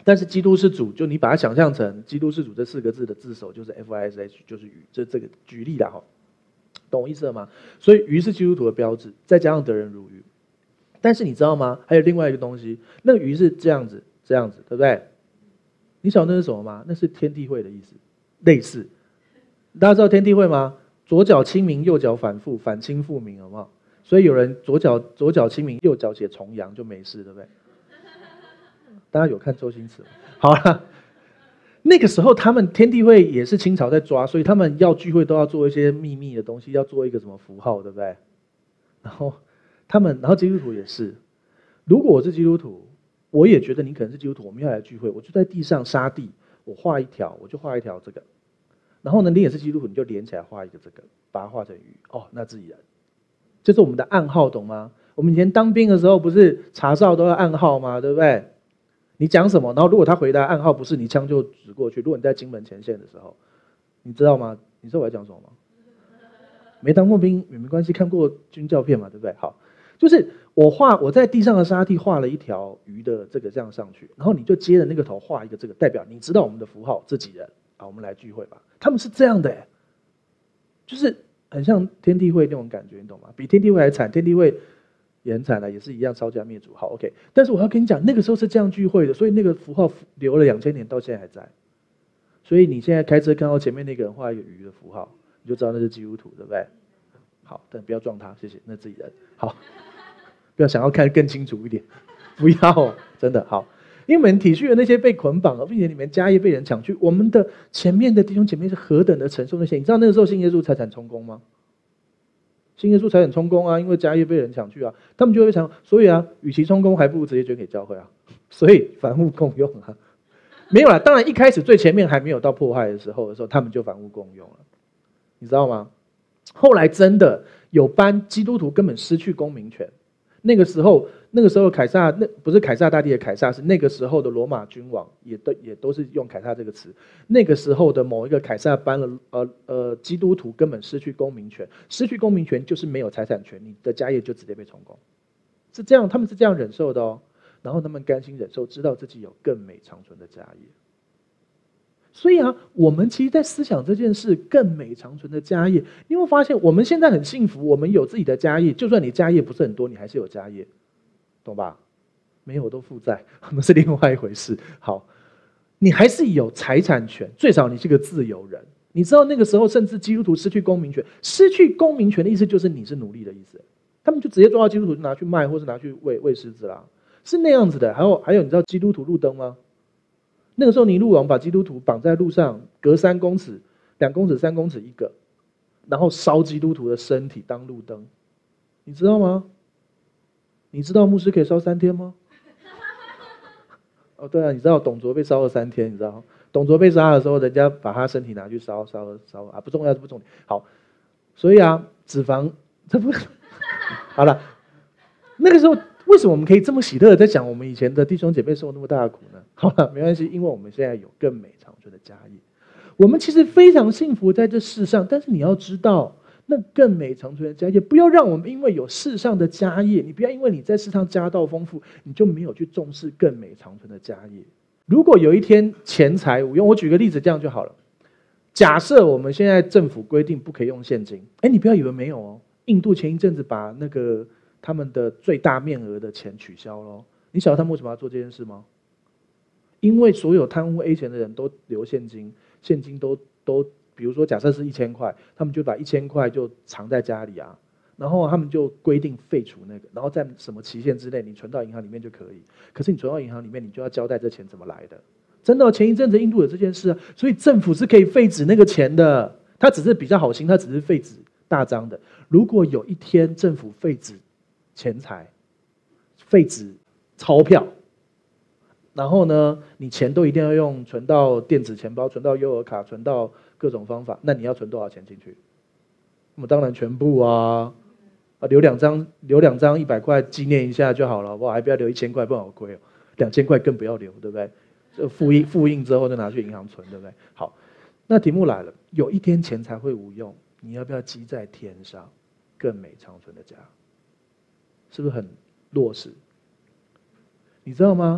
Speaker 1: 但是基督是主，就你把它想象成基督是主这四个字的字首就是 F I S H， 就是鱼，这这个举例啦哈，懂我意思了吗？所以鱼是基督徒的标志，再加上得人如鱼。但是你知道吗？还有另外一个东西，那个鱼是这样子，这样子，对不对？你晓得那是什么吗？那是天地会的意思，类似。大家知道天地会吗？左脚清明，右脚反复，反清复明，好不好？所以有人左脚左脚清明，右脚写重阳就没事，对不对？大家有看周星驰吗？好了，那个时候他们天地会也是清朝在抓，所以他们要聚会都要做一些秘密的东西，要做一个什么符号，对不对？然后他们，然后基督徒也是，如果我是基督徒，我也觉得你可能是基督徒，我们要来聚会，我就在地上沙地，我画一条，我就画一条这个，然后呢，你也是基督徒，你就连起来画一个这个，把它画成鱼，哦，那自然，这是我们的暗号，懂吗？我们以前当兵的时候，不是查哨都要暗号吗？对不对？你讲什么，然后如果他回答暗号不是，你枪就指过去。如果你在金门前线的时候，你知道吗？你知道我在讲什么吗？没当过兵也没关系，看过军教片嘛，对不对？好，就是我画我在地上的沙地画了一条鱼的这个这样上去，然后你就接着那个头画一个这个，代表你知道我们的符号，这几人啊，我们来聚会吧。他们是这样的、欸，就是很像天地会那种感觉，你懂吗？比天地会还惨，天地会也很惨了，也是一样抄家灭族。好 ，OK。但是我要跟你讲，那个时候是这样聚会的，所以那个符号留了两千年，到现在还在。所以你现在开车看到前面那个人画一个鱼的符号，你就知道那是基督徒，对不对？好，但不要撞他，谢谢，那自己人。好，不要想要看更清楚一点，不要，真的好。因为我们体恤的那些被捆绑了，并且你们家业被人抢去，我们的前面的弟兄姐妹是何等的承受那些。你知道那个时候信耶稣财产充公吗？信耶稣财产充公啊，因为家业被人抢去啊，他们就会想，所以啊，与其充公，还不如直接捐给教会啊，所以凡物共用啊。没有啦，当然一开始最前面还没有到迫害的时候的时候，他们就凡物共用了，你知道吗？后来真的有班基督徒根本失去公民权，那个时候，那个时候凯撒那不是凯撒大帝的凯撒，是那个时候的罗马君王，也都也都是用凯撒这个词。那个时候的某一个凯撒颁了呃呃基督徒根本失去公民权，失去公民权就是没有财产权，你的家业就直接被充公，是这样，他们是这样忍受的哦。然后他们甘心忍受，知道自己有更美长存的家业。所以啊，我们其实在思想这件事，更美长存的家业，你会发现我们现在很幸福，我们有自己的家业，就算你家业不是很多，你还是有家业，懂吧？没有都负债，那是另外一回事。好，你还是有财产权，最少你是个自由人。你知道那个时候，甚至基督徒失去公民权，失去公民权的意思就是你是奴隶的意思，他们就直接抓到基督徒就拿去卖，或是拿去喂喂狮子啦。是那样子的，还有还有，你知道基督徒路灯吗？那个时候尼禄王把基督徒绑在路上，隔三公尺、两公尺、三公尺一个，然后烧基督徒的身体当路灯，你知道吗？你知道牧师可以烧三天吗？哦，对啊，你知道董卓被烧了三天，你知道？董卓被杀的时候，人家把他身体拿去烧，烧了烧了啊，不重要，不重点。好，所以啊，脂肪这不好了，那个时候。为什么我们可以这么喜乐的在讲我们以前的弟兄姐妹受那么大的苦呢？好了，没关系，因为我们现在有更美长存的家业，我们其实非常幸福在这世上。但是你要知道，那更美长存的家业，不要让我们因为有世上的家业，你不要因为你在世上家道丰富，你就没有去重视更美长存的家业。如果有一天钱财无用，我举个例子，这样就好了。假设我们现在政府规定不可以用现金，哎，你不要以为没有哦，印度前一阵子把那个。他们的最大面额的钱取消了，你晓得他们为什么要做这件事吗？因为所有贪污 A 钱的人都留现金，现金都都，比如说假设是一千块，他们就把一千块就藏在家里啊，然后他们就规定废除那个，然后在什么期限之内你存到银行里面就可以。可是你存到银行里面，你就要交代这钱怎么来的。真的、哦，前一阵子印度有这件事啊，所以政府是可以废止那个钱的，它只是比较好心，它只是废止大张的。如果有一天政府废止钱财，废止钞票，然后呢，你钱都一定要用存到电子钱包、存到悠游卡、存到各种方法，那你要存多少钱进去？我们当然全部啊，啊留两张，留两张一百块纪念一下就好了，好不好？还不要留一千块，不然好亏哦。两千块更不要留，对不对？这复印复印之后就拿去银行存，对不对？好，那题目来了，有一天钱财会无用，你要不要积在天上，更美长存的家？是不是很落实？你知道吗？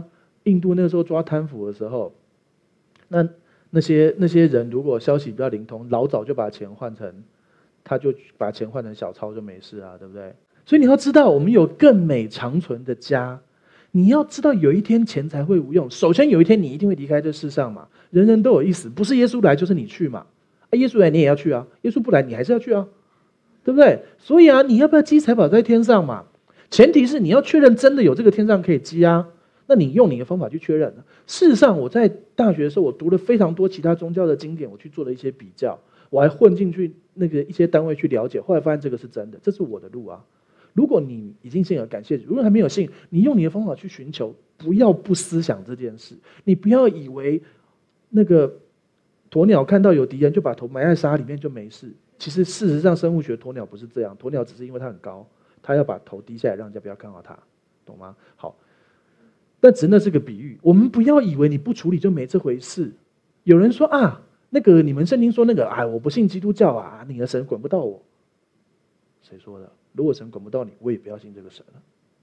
Speaker 1: 印度那个时候抓贪腐的时候，那那些那些人如果消息比较灵通，老早就把钱换成，他就把钱换成小钞就没事啊，对不对？所以你要知道，我们有更美长存的家。你要知道，有一天钱财会无用。首先有一天你一定会离开这世上嘛，人人都有一死，不是耶稣来就是你去嘛。啊，耶稣来你也要去啊，耶稣不来你还是要去啊，对不对？所以啊，你要不要积财宝在天上嘛？前提是你要确认真的有这个天上可以积啊，那你用你的方法去确认。事实上，我在大学的时候，我读了非常多其他宗教的经典，我去做了一些比较，我还混进去那个一些单位去了解，后来发现这个是真的，这是我的路啊。如果你已经信了，感谢主；如果还没有信，你用你的方法去寻求，不要不思想这件事。你不要以为那个鸵鸟看到有敌人就把头埋在沙里面就没事。其实事实上，生物学鸵鸟不是这样，鸵鸟只是因为它很高，它要把头低下来，让人家不要看到它，懂吗？好，但只那是个比喻，我们不要以为你不处理就没这回事。有人说啊，那个你们圣经说那个，哎，我不信基督教啊，你的神管不到我。谁说的？如果神管不到你，我也不要信这个神了。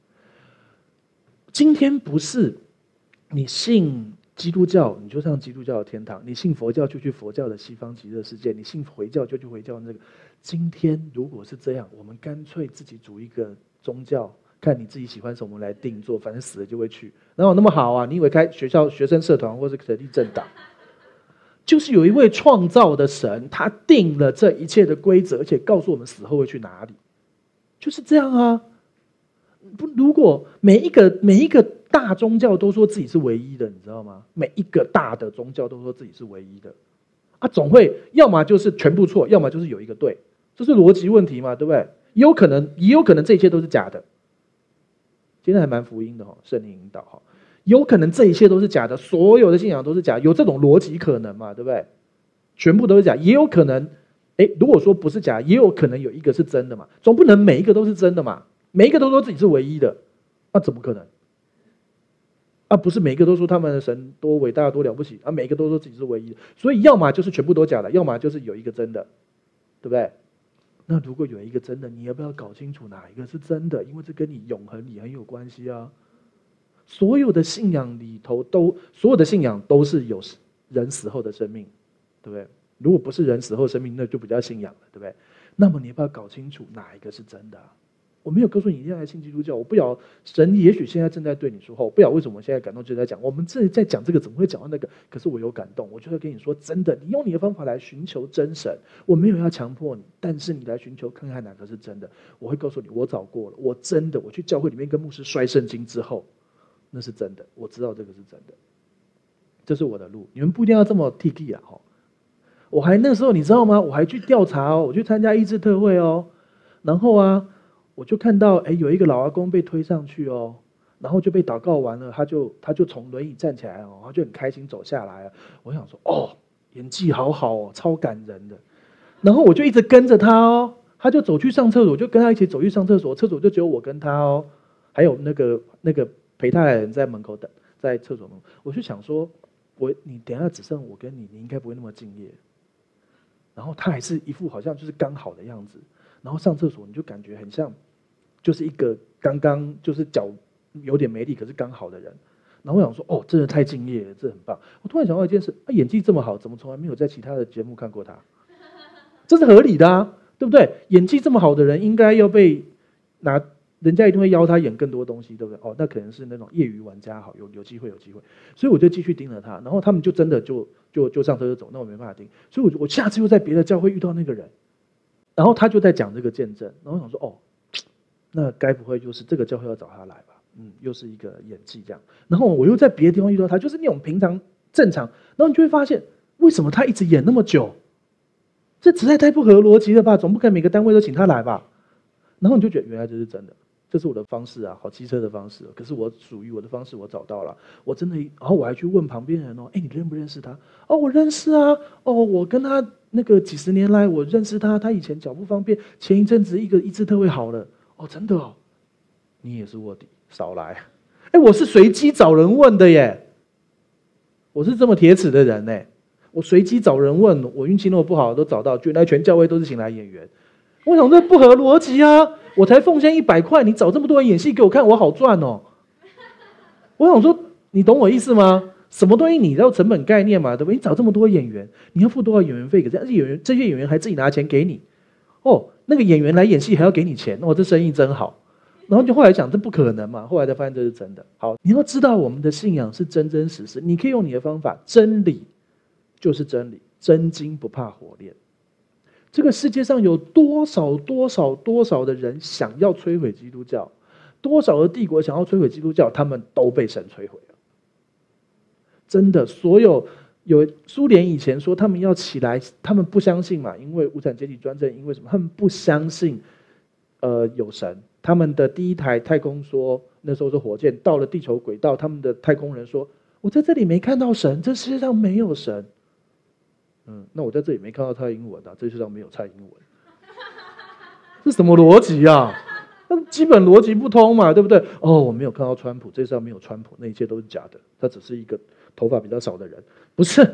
Speaker 1: 今天不是你信基督教你就上基督教的天堂，你信佛教就去佛教的西方极乐世界，你信回教就去回教那个。今天如果是这样，我们干脆自己组一个宗教，看你自己喜欢什么来定做，反正死了就会去。然后那么好啊？你以为开学校学生社团或是成立政党？就是有一位创造的神，他定了这一切的规则，而且告诉我们死后会去哪里。就是这样啊！不，如果每一个每一个大宗教都说自己是唯一的，你知道吗？每一个大的宗教都说自己是唯一的，啊，总会要么就是全部错，要么就是有一个对，这是逻辑问题嘛，对不对？也有可能，也有可能这一切都是假的。今天还蛮福音的哈，圣灵引导哈，有可能这一切都是假的，所有的信仰都是假，有这种逻辑可能嘛，对不对？全部都是假，也有可能。哎，如果说不是假，也有可能有一个是真的嘛，总不能每一个都是真的嘛，每一个都说自己是唯一的，那、啊、怎么可能？啊，不是每一个都说他们的神多伟大多了不起啊，每一个都说自己是唯一的，所以要么就是全部都假的，要么就是有一个真的，对不对？那如果有一个真的，你要不要搞清楚哪一个是真的？因为这跟你永恒也很有关系啊。所有的信仰里头都，所有的信仰都是有人死后的生命，对不对？如果不是人死后生命，那就不叫信仰了，对不对？那么你要不要搞清楚哪一个是真的啊？我没有告诉你一定要来信基督教，我不晓得神也许现在正在对你说话，我不晓得为什么我现在感动就在讲，我们这在讲这个怎么会讲到那个？可是我有感动，我就会跟你说，真的，你用你的方法来寻求真神，我没有要强迫你，但是你来寻求看看哪个是真的。我会告诉你，我找过了，我真的，我去教会里面跟牧师摔圣经之后，那是真的，我知道这个是真的，这是我的路，你们不一定要这么 T K 啊，哈。我还那时候你知道吗？我还去调查哦，我去参加医治特会哦，然后啊，我就看到哎有一个老阿公被推上去哦，然后就被祷告完了，他就他就从轮椅站起来哦，他就很开心走下来啊。我想说哦，演技好好哦，超感人的。然后我就一直跟着他哦，他就走去上厕所，我就跟他一起走去上厕所，厕所就只有我跟他哦，还有那个那个陪他的人在门口等，在厕所门口。我就想说，我你等一下只剩我跟你，你应该不会那么敬业。然后他还是一副好像就是刚好的样子，然后上厕所你就感觉很像，就是一个刚刚就是脚有点没力，可是刚好的人。然后我想说，哦，真的太敬业了，这很棒。我突然想到一件事，他演技这么好，怎么从来没有在其他的节目看过他？这是合理的啊，对不对？演技这么好的人，应该要被拿，人家一定会邀他演更多东西，对不对？哦，那可能是那种业余玩家，好，有有机会，有机会。所以我就继续盯着他，然后他们就真的就。就就上车就走，那我没办法听，所以我我下次又在别的教会遇到那个人，然后他就在讲这个见证，然后我想说哦，那该不会就是这个教会要找他来吧？嗯，又是一个演技这样，然后我又在别的地方遇到他，就是那种平常正常，然后你就会发现为什么他一直演那么久，这实在太不合逻辑了吧？总不可能每个单位都请他来吧？然后你就觉得原来这是真的。这是我的方式啊，好机车的方式。可是我属于我的方式，我找到了，我真的，然后我还去问旁边人哦，哎，你认不认识他？哦，我认识啊，哦，我跟他那个几十年来我认识他，他以前脚不方便，前一阵子一个医治特会好了，哦，真的哦，你也是卧底，少来，哎，我是随机找人问的耶，我是这么铁齿的人呢，我随机找人问，我运气那么不好都找到，原来全教会都是请来演员，我想这不合逻辑啊。我才奉献一百块，你找这么多人演戏给我看，我好赚哦！我想说， 你懂我意思吗？什么东西你要成本概念嘛，对不对？你找这么多演员，你要付多少演员费给这些演员？这些演员还自己拿钱给你，哦，那个演员来演戏还要给你钱，哦，这生意真好。然后就后来讲这不可能嘛，后来才发现这是真的。好，你要知道我们的信仰是真真实实，你可以用你的方法，真理就是真理，真金不怕火炼。这个世界上有多少多少多少的人想要摧毁基督教，多少的帝国想要摧毁基督教，他们都被神摧毁了。真的，所有有苏联以前说他们要起来，他们不相信嘛，因为无产阶级专政，因为什么？他们不相信，呃，有神。他们的第一台太空说，那时候是火箭到了地球轨道，他们的太空人说：“我在这里没看到神，这世界上没有神。”嗯，那我在这里没看到蔡英文啊，这世界上没有蔡英文，这什么逻辑啊？那基本逻辑不通嘛，对不对？哦，我没有看到川普，这世上没有川普，那一切都是假的，他只是一个头发比较少的人，不是？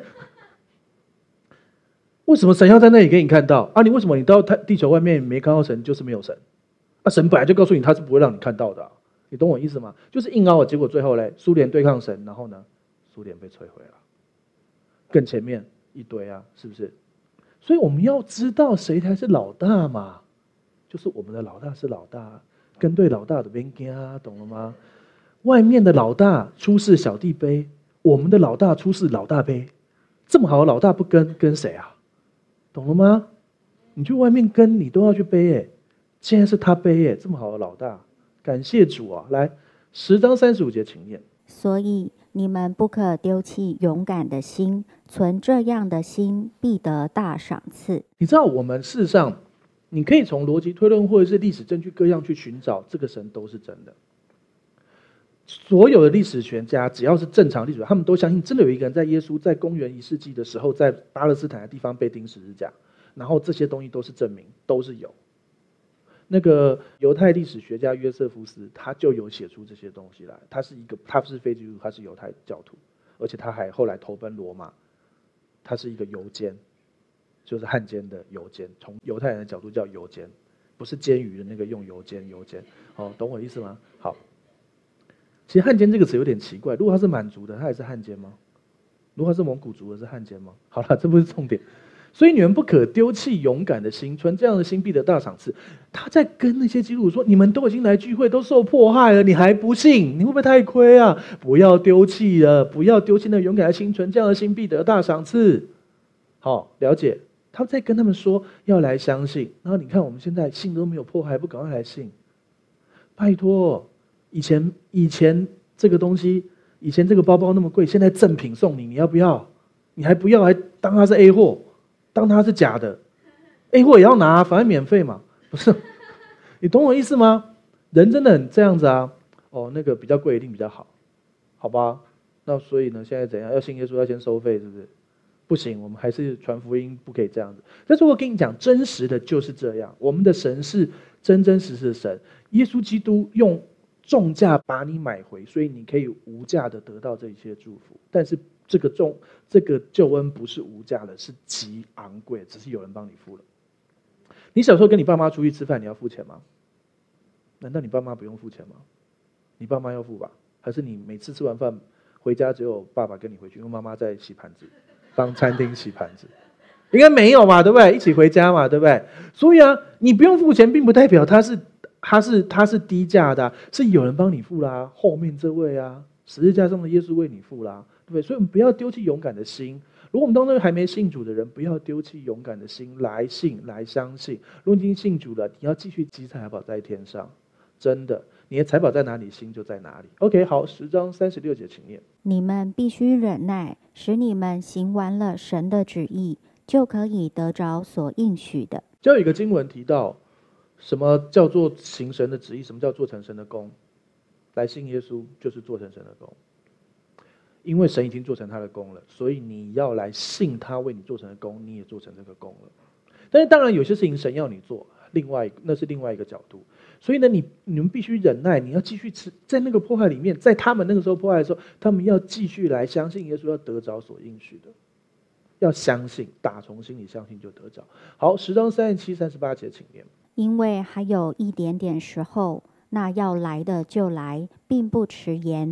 Speaker 1: 为什么神要在那里给你看到啊？你为什么你到太地球外面没看到神，就是没有神？那神本来就告诉你，他是不会让你看到的、啊，你懂我意思吗？就是硬凹，结果最后嘞，苏联对抗神，然后呢，苏联被摧毁了，更前面一堆啊，是不是？所以我们要知道谁才是老大嘛，就是我们的老大是老大，跟对老大的边惊啊，懂了吗？外面的老大出事小弟背，我们的老大出事老大背，这么好的老大不跟跟谁啊？懂了吗？你去外面跟你都要去背哎。现在是他背耶，这么好的老大，感谢主啊！来，十章三十五节，请念。
Speaker 2: 所以你们不可丢弃勇敢的心，存这样的心，必得大赏赐。
Speaker 1: 你知道，我们事实上，你可以从逻辑推论或者是历史证据各样去寻找，这个神都是真的。所有的历史学家，只要是正常历史，他们都相信，真的有一个人在耶稣在公元一世纪的时候，在巴勒斯坦的地方被钉十字架，然后这些东西都是证明，都是有。那个犹太历史学家约瑟夫斯，他就有写出这些东西来。他是一个，他不是非基督徒，他是犹太教徒，而且他还后来投奔罗马。他是一个犹监，就是汉奸的犹监。从犹太人的角度叫犹监，不是监狱的那个用犹监犹监。哦，懂我意思吗？好，其实汉奸这个词有点奇怪。如果他是满族的，他也是汉奸吗？如果他是蒙古族的，是汉奸吗？好了，这不是重点。所以你们不可丢弃勇敢的心，存这样的心必得大赏赐。他在跟那些基督徒说：你们都已经来聚会，都受迫害了，你还不信？你会不会太亏啊？不要丢弃了，不要丢弃那勇敢的心，存这样的心必得大赏赐。好，了解。他在跟他们说要来相信。然后你看我们现在信都没有迫害，不赶快来信？拜托，以前以前这个东西，以前这个包包那么贵，现在赠品送你，你要不要？你还不要，还当它是 A 货？当它是假的 ，A 货也要拿，反正免费嘛，不是？你懂我意思吗？人真的很这样子啊。哦，那个比较贵一定比较好，好吧？那所以呢，现在怎样？要信耶稣要先收费，是不是？不行，我们还是传福音，不可以这样子。但是我跟你讲，真实的就是这样。我们的神是真真实实的神，耶稣基督用重价把你买回，所以你可以无价的得到这一切祝福。但是这个重这个救恩不是无价的，是极昂贵，只是有人帮你付了。你小时候跟你爸妈出去吃饭，你要付钱吗？难道你爸妈不用付钱吗？你爸妈要付吧？还是你每次吃完饭回家只有爸爸跟你回去，因为妈妈在洗盘子，帮餐厅洗盘子？应该没有嘛，对不对？一起回家嘛，对不对？所以啊，你不用付钱，并不代表他是他是他是低价的、啊，是有人帮你付啦。后面这位啊，十字架上的耶稣为你付啦。对不对？所以我们不要丢弃勇敢的心。如果我们当中还没信主的人，不要丢弃勇敢的心，来信来相信。如果已经信主了，你要继续积财宝在天上，真的，你的财宝在哪里，心就在哪里。OK， 好，十章三十六节，请念。
Speaker 2: 你们必须忍耐，使你们行完了神的旨意，就可以得着所应许的。
Speaker 1: 就有一个经文提到，什么叫做行神的旨意？什么叫做成神的功？来信耶稣就是做成神的功。因为神已经做成他的功了，所以你要来信他为你做成的功，你也做成这个功了。但是当然有些事情神要你做，另外那是另外一个角度。所以呢，你你们必须忍耐，你要继续吃，在那个迫害里面，在他们那个时候迫害的时候，他们要继续来相信耶稣，要得着所应许的，要相信，打从心里相信就得着。好，十章三十七、三十八节，请念。
Speaker 2: 因为还有一点点时候，那要来的就来，并不迟延。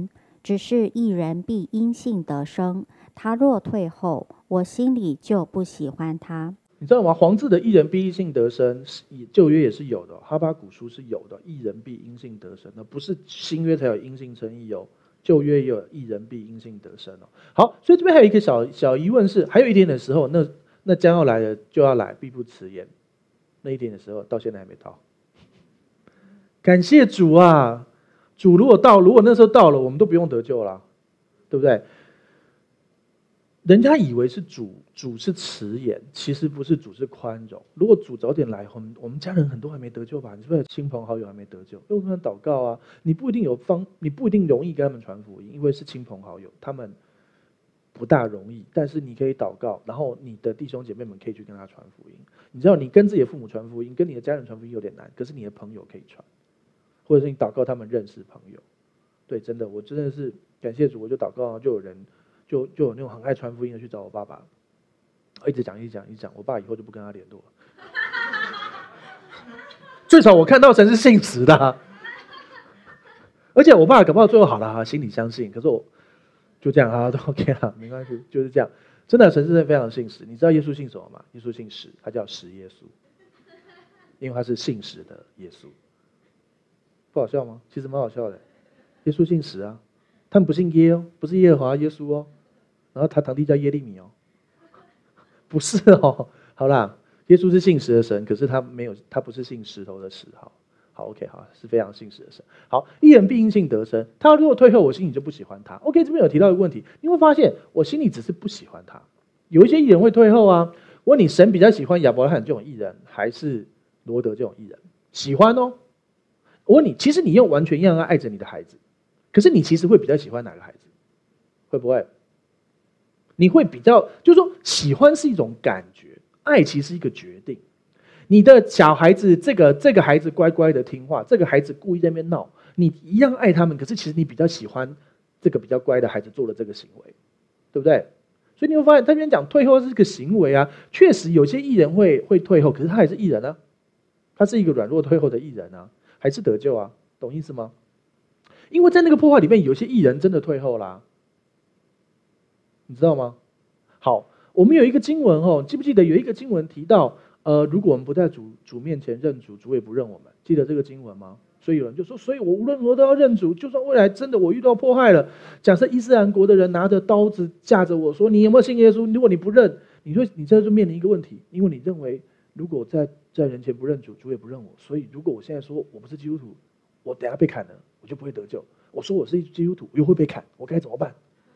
Speaker 2: 只是义人必因信得生。他若退后，我心里就不喜欢他。
Speaker 1: 你知道吗？黄字的义人必因信得生，旧约也是有的，哈巴谷书是有的，义人必因信得生，那不是新约才有因信称义哦，旧约也有义人必因信得生哦。好，所以这边还有一个小小疑问是，还有一点的时候，那那将要来的就要来，必不迟延。那一点的时候，到现在还没到。感谢主啊！主如果到，如果那时候到了，我们都不用得救了，对不对？人家以为是主，主是迟延，其实不是，主是宽容。如果主早点来，我们我们家人很多还没得救吧？你是不是亲朋好友还没得救？为什么祷告啊？你不一定有方，你不一定容易跟他们传福音，因为是亲朋好友，他们不大容易。但是你可以祷告，然后你的弟兄姐妹们可以去跟他传福音。你知道，你跟自己的父母传福音，跟你的家人传福音有点难，可是你的朋友可以传，或者是你祷告他们认识朋友。对，真的，我真的是感谢主，我就祷告，就有人。就就有那种很爱传福音的去找我爸爸，一直讲一直讲一直讲，我爸以后就不跟他联络了。最少我看到神是信实的、啊，而且我爸搞不好最后好了哈，心里相信。可是我就这样啊，都 OK 了，没关系，就是这样。真的，神是真的非常信实。你知道耶稣信什么吗？耶稣信实，他叫实耶稣，因为他是信实的耶稣。不好笑吗？其实蛮好笑的。耶稣信实啊，他们不信耶哦，不是耶和华耶稣哦。然后他堂弟叫耶利米哦，不是哦。好啦，耶稣是信实的神，可是他没有，他不是信石头的石。好，好 ，OK， 好，是非常信实的神。好，义人必因信得生。他如果退后，我心里就不喜欢他。OK， 这边有提到一个问题，你会发现我心里只是不喜欢他。有一些义人会退后啊。我问你，神比较喜欢亚伯拉罕这种义人，还是罗德这种义人？喜欢哦。我问你，其实你用完全一样爱着你的孩子，可是你其实会比较喜欢哪个孩子？会不会？你会比较，就是说，喜欢是一种感觉，爱其实是一个决定。你的小孩子，这个这个孩子乖乖的听话，这个孩子故意在那边闹，你一样爱他们，可是其实你比较喜欢这个比较乖的孩子做了这个行为，对不对？所以你会发现，他这边讲退后是个行为啊，确实有些艺人会会退后，可是他还是艺人啊，他是一个软弱退后的艺人啊，还是得救啊，懂意思吗？因为在那个破坏里面，有些艺人真的退后啦。你知道吗？好，我们有一个经文哦，记不记得有一个经文提到，呃，如果我们不在主主面前认主，主也不认我们，记得这个经文吗？所以有人就说，所以我无论如何都要认主，就算未来真的我遇到迫害了，假设伊斯兰国的人拿着刀子架着我说，你有没有信耶稣？如果你不认，你就你这就面临一个问题，因为你认为如果在在人前不认主，主也不认我，所以如果我现在说我不是基督徒，我等下被砍了，我就不会得救。我说我是基督徒，我又会被砍，我该怎么办？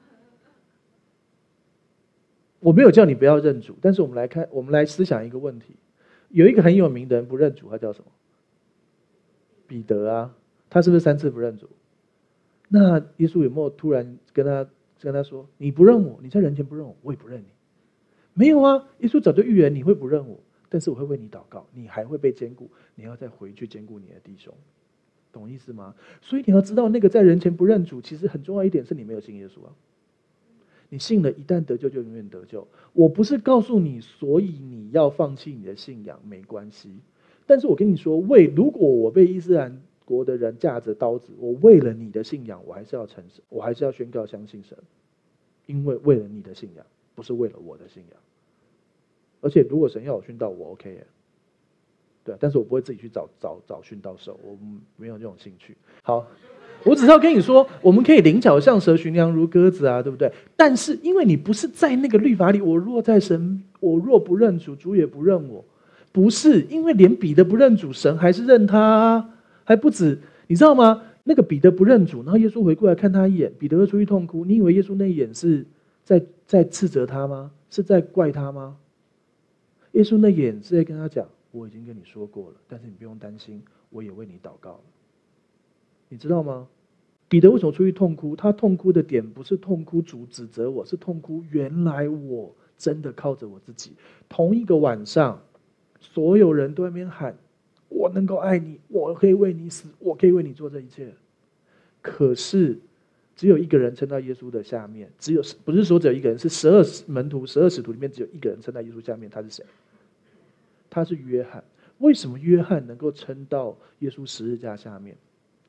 Speaker 1: 我没有叫你不要认主，但是我们来看，我们来思想一个问题：有一个很有名的人不认主，他叫什么？彼得啊，他是不是三次不认主？那耶稣有没有突然跟他跟他说：“你不认我，你在人前不认我，我也不认你？”没有啊，耶稣早就预言你会不认我，但是我会为你祷告，你还会被坚固，你要再回去坚固你的弟兄，懂意思吗？所以你要知道，那个在人前不认主，其实很重要一点是你没有信耶稣啊。你信了，一旦得救就永远得救。我不是告诉你，所以你要放弃你的信仰，没关系。但是我跟你说，为如果我被伊斯兰国的人架着刀子，我为了你的信仰，我还是要诚实，我还是要宣告相信神，因为为了你的信仰，不是为了我的信仰。而且如果神要我殉道，我 OK 耶，对，但是我不会自己去找找找殉道手，我没有这种兴趣。好。我只是要跟你说，我们可以灵巧像蛇，寻良如鸽子啊，对不对？但是因为你不是在那个律法里，我若在神，我若不认主，主也不认我。不是，因为连彼得不认主，神还是认他，还不止，你知道吗？那个彼得不认主，然后耶稣回过来看他一眼，彼得会出去痛哭。你以为耶稣那一眼是在在斥责他吗？是在怪他吗？耶稣那一眼是在跟他讲，我已经跟你说过了，但是你不用担心，我也为你祷告了。你知道吗？彼得为什么出去痛哭？他痛哭的点不是痛哭主指责我，是痛哭原来我真的靠着我自己。同一个晚上，所有人都在那边喊：“我能够爱你，我可以为你死，我可以为你做这一切。”可是，只有一个人撑到耶稣的下面，只有不是说只有一个人，是十二门徒、十二使徒里面只有一个人撑在耶稣下面，他是谁？他是约翰。为什么约翰能够撑到耶稣十字架下面？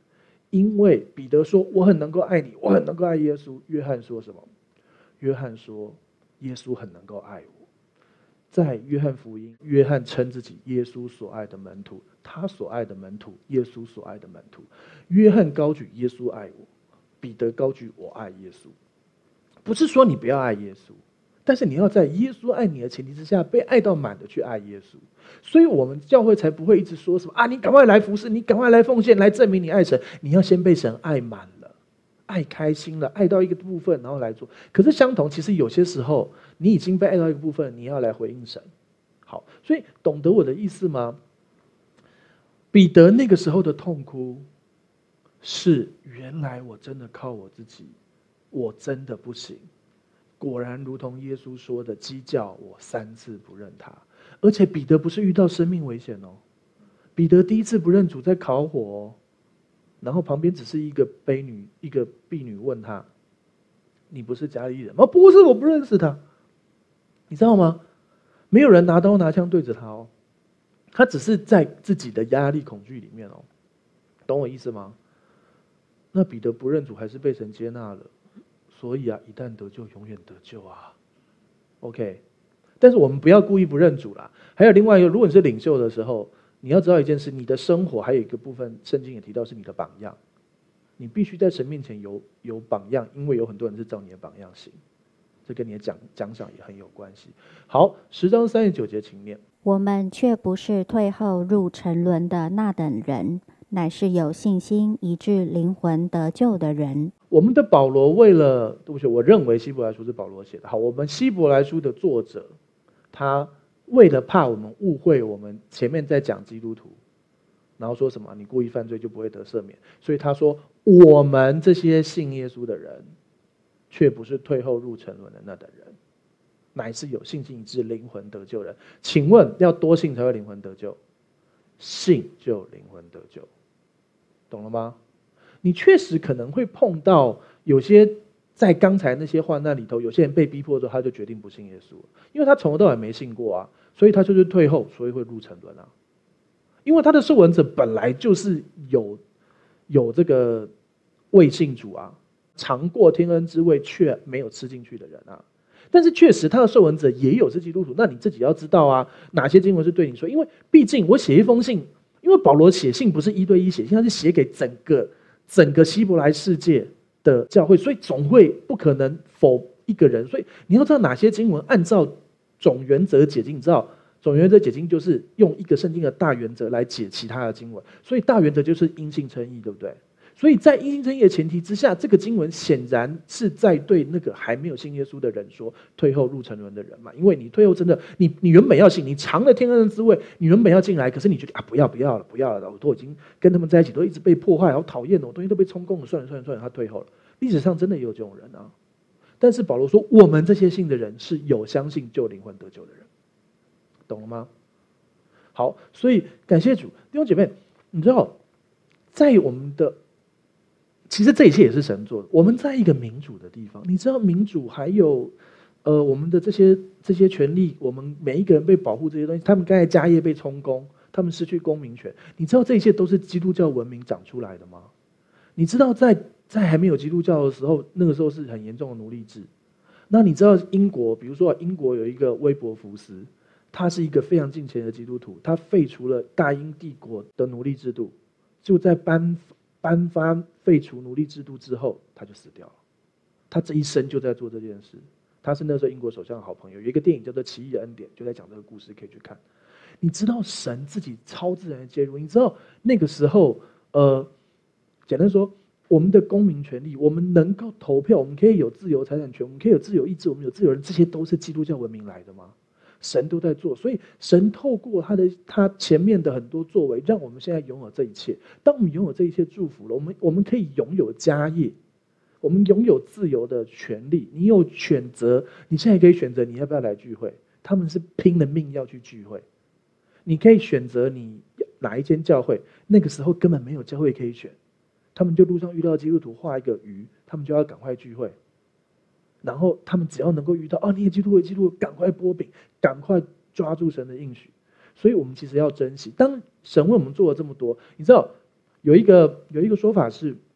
Speaker 1: 因为彼得说我很能够爱你，我很能够爱耶稣。约翰说什么？约翰说耶稣很能够爱我。在约翰福音，约翰称自己耶稣所爱的门徒，他所爱的门徒，耶稣所爱的门徒。约翰高举耶稣爱我，彼得高举我爱耶稣。不是说你不要爱耶稣，但是你要在耶稣爱你的前提之下，被爱到满的去爱耶稣。所以我们教会才不会一直说什么啊，你赶快来服侍，你赶快来奉献，来证明你爱神。你要先被神爱满了，爱开心了，爱到一个部分，然后来做。可是相同，其实有些时候你已经被爱到一个部分，你要来回应神。好，所以懂得我的意思吗？彼得那个时候的痛哭，是原来我真的靠我自己，我真的不行。果然如同耶稣说的，鸡叫我三次不认他。而且彼得不是遇到生命危险哦，彼得第一次不认主在烤火哦，然后旁边只是一个婢女，一个婢女问他：“你不是加利利人吗？”“不是，我不认识他。”你知道吗？没有人拿刀拿枪对着他哦，他只是在自己的压力恐惧里面哦，懂我意思吗？那彼得不认主还是被神接纳了，所以啊，一旦得救，永远得救啊。OK。但是我们不要故意不认主啦。还有另外一个，如果你是领袖的时候，你要知道一件事，你的生活还有一个部分，圣经也提到是你的榜样。你必须在神面前有有榜样，因为有很多人是照你的榜样行。这跟你的奖奖赏也很有关系。好，十章三十九节，请念。
Speaker 2: 我们却不是退后入沉沦的那等人，乃是有信心以致灵魂得救的人。
Speaker 1: 我们的保罗为了，对不起，我认为希伯来书是保罗写的。好，我们希伯来书的作者，他为了怕我们误会我们前面在讲基督徒，然后说什么你故意犯罪就不会得赦免，所以他说我们这些信耶稣的人，却不是退后入沉沦的那等人，乃是有信心以致灵魂得救人。请问要多信才会灵魂得救？信就灵魂得救，懂了吗？你确实可能会碰到有些在刚才那些患难里头，有些人被逼迫之后，他就决定不信耶稣，因为他从头到尾没信过啊，所以他就是退后，所以会入沉沦啊。因为他的受闻者本来就是有有这个未信主啊，尝过天恩之味却没有吃进去的人啊。但是确实他的受闻者也有是基督徒，那你自己要知道啊，哪些经文是对你说？因为毕竟我写一封信，因为保罗写信不是一对一写信，他是写给整个整个希伯来世界的教会，所以总会不可能否一个人，所以你要知道哪些经文按照总原则解经，你知道总原则解经就是用一个圣经的大原则来解其他的经文，所以大原则就是因信称义，对不对？所以在因信称义的前提之下，这个经文显然是在对那个还没有信耶稣的人说，退后入沉沦的人嘛。因为你退后真的，你你原本要信，你尝了天恩的滋味，你原本要进来，可是你觉得啊不要不要了不要了，我都已经跟他们在一起，都一直被破坏，好讨厌的，我东西都被充公了，算了算了算了，他退后了。历史上真的也有这种人啊。但是保罗说，我们这些信的人是有相信救灵魂得救的人，懂了吗？好，所以感谢主，弟兄姐妹，你知道，在我们的其实这一切也是神做的。我们在一个民主的地方，你知道民主还有，呃，我们的这些这些权利，我们每一个人被保护这些东西，他们刚才家业被充公，他们失去公民权，你知道这一切都是基督教文明长出来的吗？你知道在在还没有基督教的时候，那个时候是很严重的奴隶制。那你知道英国，比如说英国有一个威伯福斯，他是一个非常敬虔的基督徒，他废除了大英帝国的奴隶制度，就在颁颁发废除奴隶制度之后，他就死掉了。他这一生就在做这件事。他是那时候英国首相的好朋友，有一个电影叫做《奇异的恩典》，就在讲这个故事，可以去看。你知道神自己超自然的介入，你知道那个时候，呃，简单说，我们的公民权利，我们能够投票，我们可以有自由财产权，我们可以有自由意志，我们有自由人，这些都是基督教文明来的吗？神都在做，所以神透过他的他前面的很多作为，让我们现在拥有这一切。当我们拥有这一切祝福了，我们我们可以拥有家业，我们拥有自由的权利。你有选择，你现在可以选择你要不要来聚会。他们是拼了命要去聚会，你可以选择你哪一间教会。那个时候根本没有教会可以选，他们就路上遇到基督徒画一个鱼，他们就要赶快聚会。然后他们只要能够遇到哦，你也基督徒，基督徒，赶快拨饼，赶快抓住神的应许。所以我们其实要珍惜。当神为我们做了这么多，你知道有一个有一个说法是，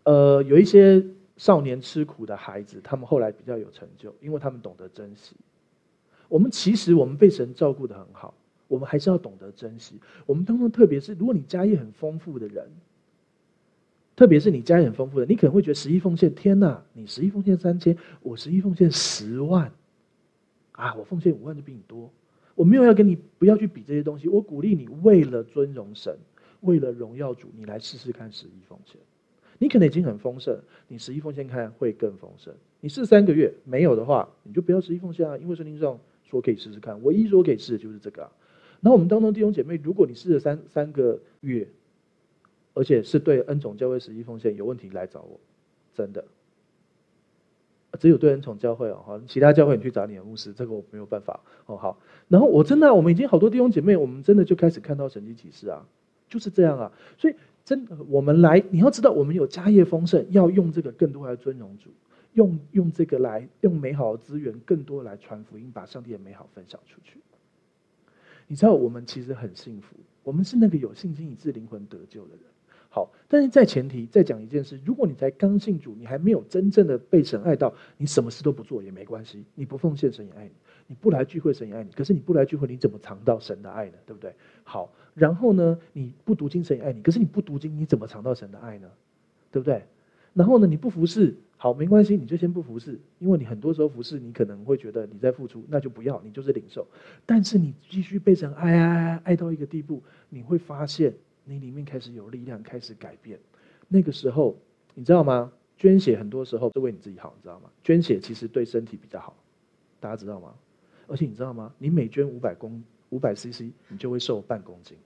Speaker 1: 呃，有一些少年吃苦的孩子，他们后来比较有成就，因为他们懂得珍惜。我们其实我们被神照顾得很好，我们还是要懂得珍惜。我们当中，特别是如果你家业很丰富的人，特别是你家业很丰富的，你可能会觉得十一奉献，天哪，你十一奉献三千，我十一奉献十万，啊，我奉献五万就比你多。我没有要跟你不要去比这些东西，我鼓励你为了尊荣神，为了荣耀主，你来试试看十一奉献。你可能已经很丰盛，你十一奉献看会更丰盛。你试三个月没有的话，你就不要十一奉献啊，因为圣经上说可以试试看，唯一说可以试的就是这个啊。然后我们当中弟兄姐妹，如果你试了三三个月，而且是对恩宠教会十一奉献有问题来找我，真的，只有对恩宠教会哦，其他教会你去找你的牧师，这个我没有办法哦。好，然后我真的、啊，我们已经好多弟兄姐妹，我们真的就开始看到神迹奇事啊，就是这样啊。所以真的，我们来，你要知道，我们有家业丰盛，要用这个更多来尊荣主，用用这个来用美好的资源，更多来传福音，把上帝的美好分享出去。你知道，我们其实很幸福，我们是那个有信心以致灵魂得救的人。好，但是在前提再讲一件事，如果你才刚信主，你还没有真正的被神爱到，你什么事都不做也没关系，你不奉献神也爱你，你不来聚会神也爱你，可是你不来聚会你怎么尝到神的爱呢？对不对？好，然后呢，你不读经神也爱你，可是你不读经你怎么尝到神的爱呢？对不对？然后呢，你不服侍，好，没关系，你就先不服侍，因为你很多时候服侍，你可能会觉得你在付出，那就不要，你就是领受。但是你继续被神爱爱爱爱到一个地步，你会发现你里面开始有力量，开始改变。那个时候，你知道吗？捐血很多时候是为你自己好，你知道吗？捐血其实对身体比较好，大家知道吗？而且你知道吗？你每捐五百公五百 C C， 你就会瘦半公斤，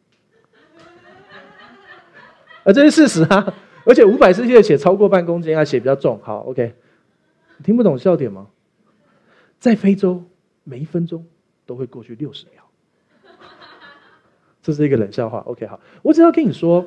Speaker 1: 啊，这是事实啊！而且五百 C C 的血超过半公斤啊，血比较重。好 ，OK， 你听不懂笑点吗？在非洲，每一分钟都会过去六十秒。这是一个冷笑话 ，OK， 好，我只要跟你说，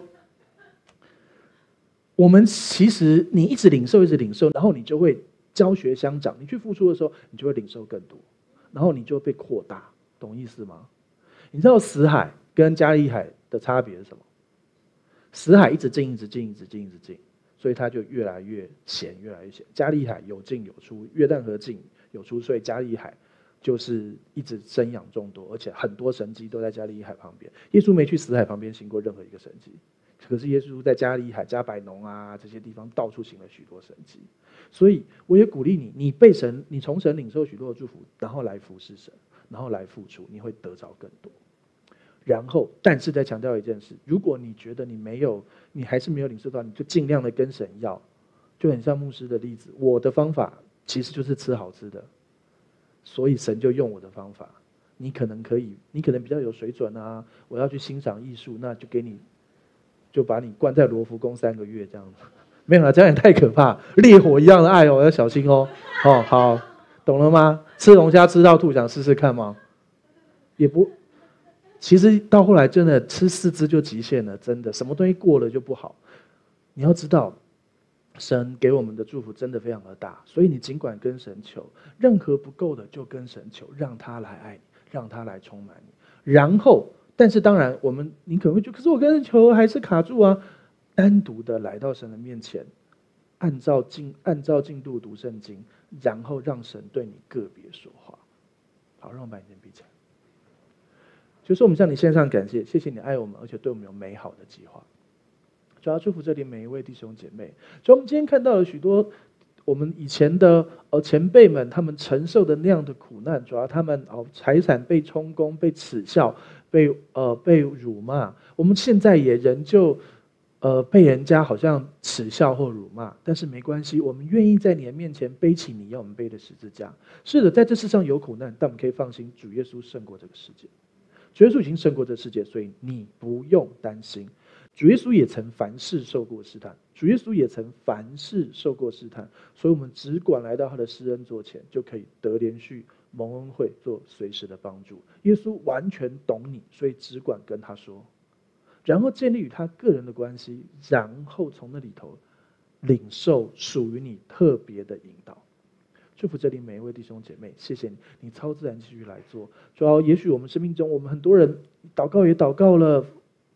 Speaker 1: 我们其实你一直领受，一直领受，然后你就会教学相长。你去付出的时候，你就会领受更多，然后你就会被扩大，懂意思吗？你知道死海跟加利海的差别是什么？死海一直进，一直进，一直进，一直进，所以它就越来越咸，越来越咸。加利海有进有出，约旦河进有出，所以加利海就是一直生养众多，而且很多神迹都在加利海旁边。耶稣没去死海旁边行过任何一个神迹，可是耶稣在加利海、加百农啊这些地方到处行了许多神迹。所以我也鼓励你，你被神，你从神领受许多的祝福，然后来服侍神，然后来付出，你会得着更多。然后，但是再强调一件事，如果你觉得你没有，你还是没有领受到，你就尽量的跟神要，就很像牧师的例子。我的方法其实就是吃好吃的，所以神就用我的方法。你可能可以，你可能比较有水准啊，我要去欣赏艺术，那就给你，就把你关在罗浮宫三个月这样子。没有啦，这样也太可怕，烈火一样的爱哦，要小心哦。哦，好，懂了吗？吃龙虾吃到吐，想试试看吗？也不。其实到后来真的吃四只就极限了，真的什么东西过了就不好。你要知道，神给我们的祝福真的非常的大，所以你尽管跟神求，任何不够的就跟神求，让他来爱你，让他来充满你。然后，但是当然，我们你可能会觉得，可是我跟神求还是卡住啊。单独的来到神的面前，按照进按照进度读圣经，然后让神对你个别说话。好，让我把眼睛闭起来。就是我们向你献上感谢，谢谢你爱我们，而且对我们有美好的计划。主要祝福这里每一位弟兄姐妹。所以我们今天看到了许多我们以前的呃前辈们，他们承受的那样的苦难，主要他们哦财产被充公、被耻笑、被呃被辱骂。我们现在也仍旧呃被人家好像耻笑或辱骂，但是没关系，我们愿意在你的面前背起你要我们背的十字架。是的，在这世上有苦难，但我们可以放心，主耶稣胜过这个世界。主耶稣已经胜过这世界，所以你不用担心。主耶稣也曾凡事受过试探，主耶稣也曾凡事受过试探，所以我们只管来到他的施恩座前，就可以得连续蒙恩惠，做随时的帮助。耶稣完全懂你，所以只管跟他说，然后建立与他个人的关系，然后从那里头领受属于你特别的引导。祝福这里每一位弟兄姐妹，谢谢你，你超自然继续来做。主要也许我们生命中，我们很多人祷告也祷告了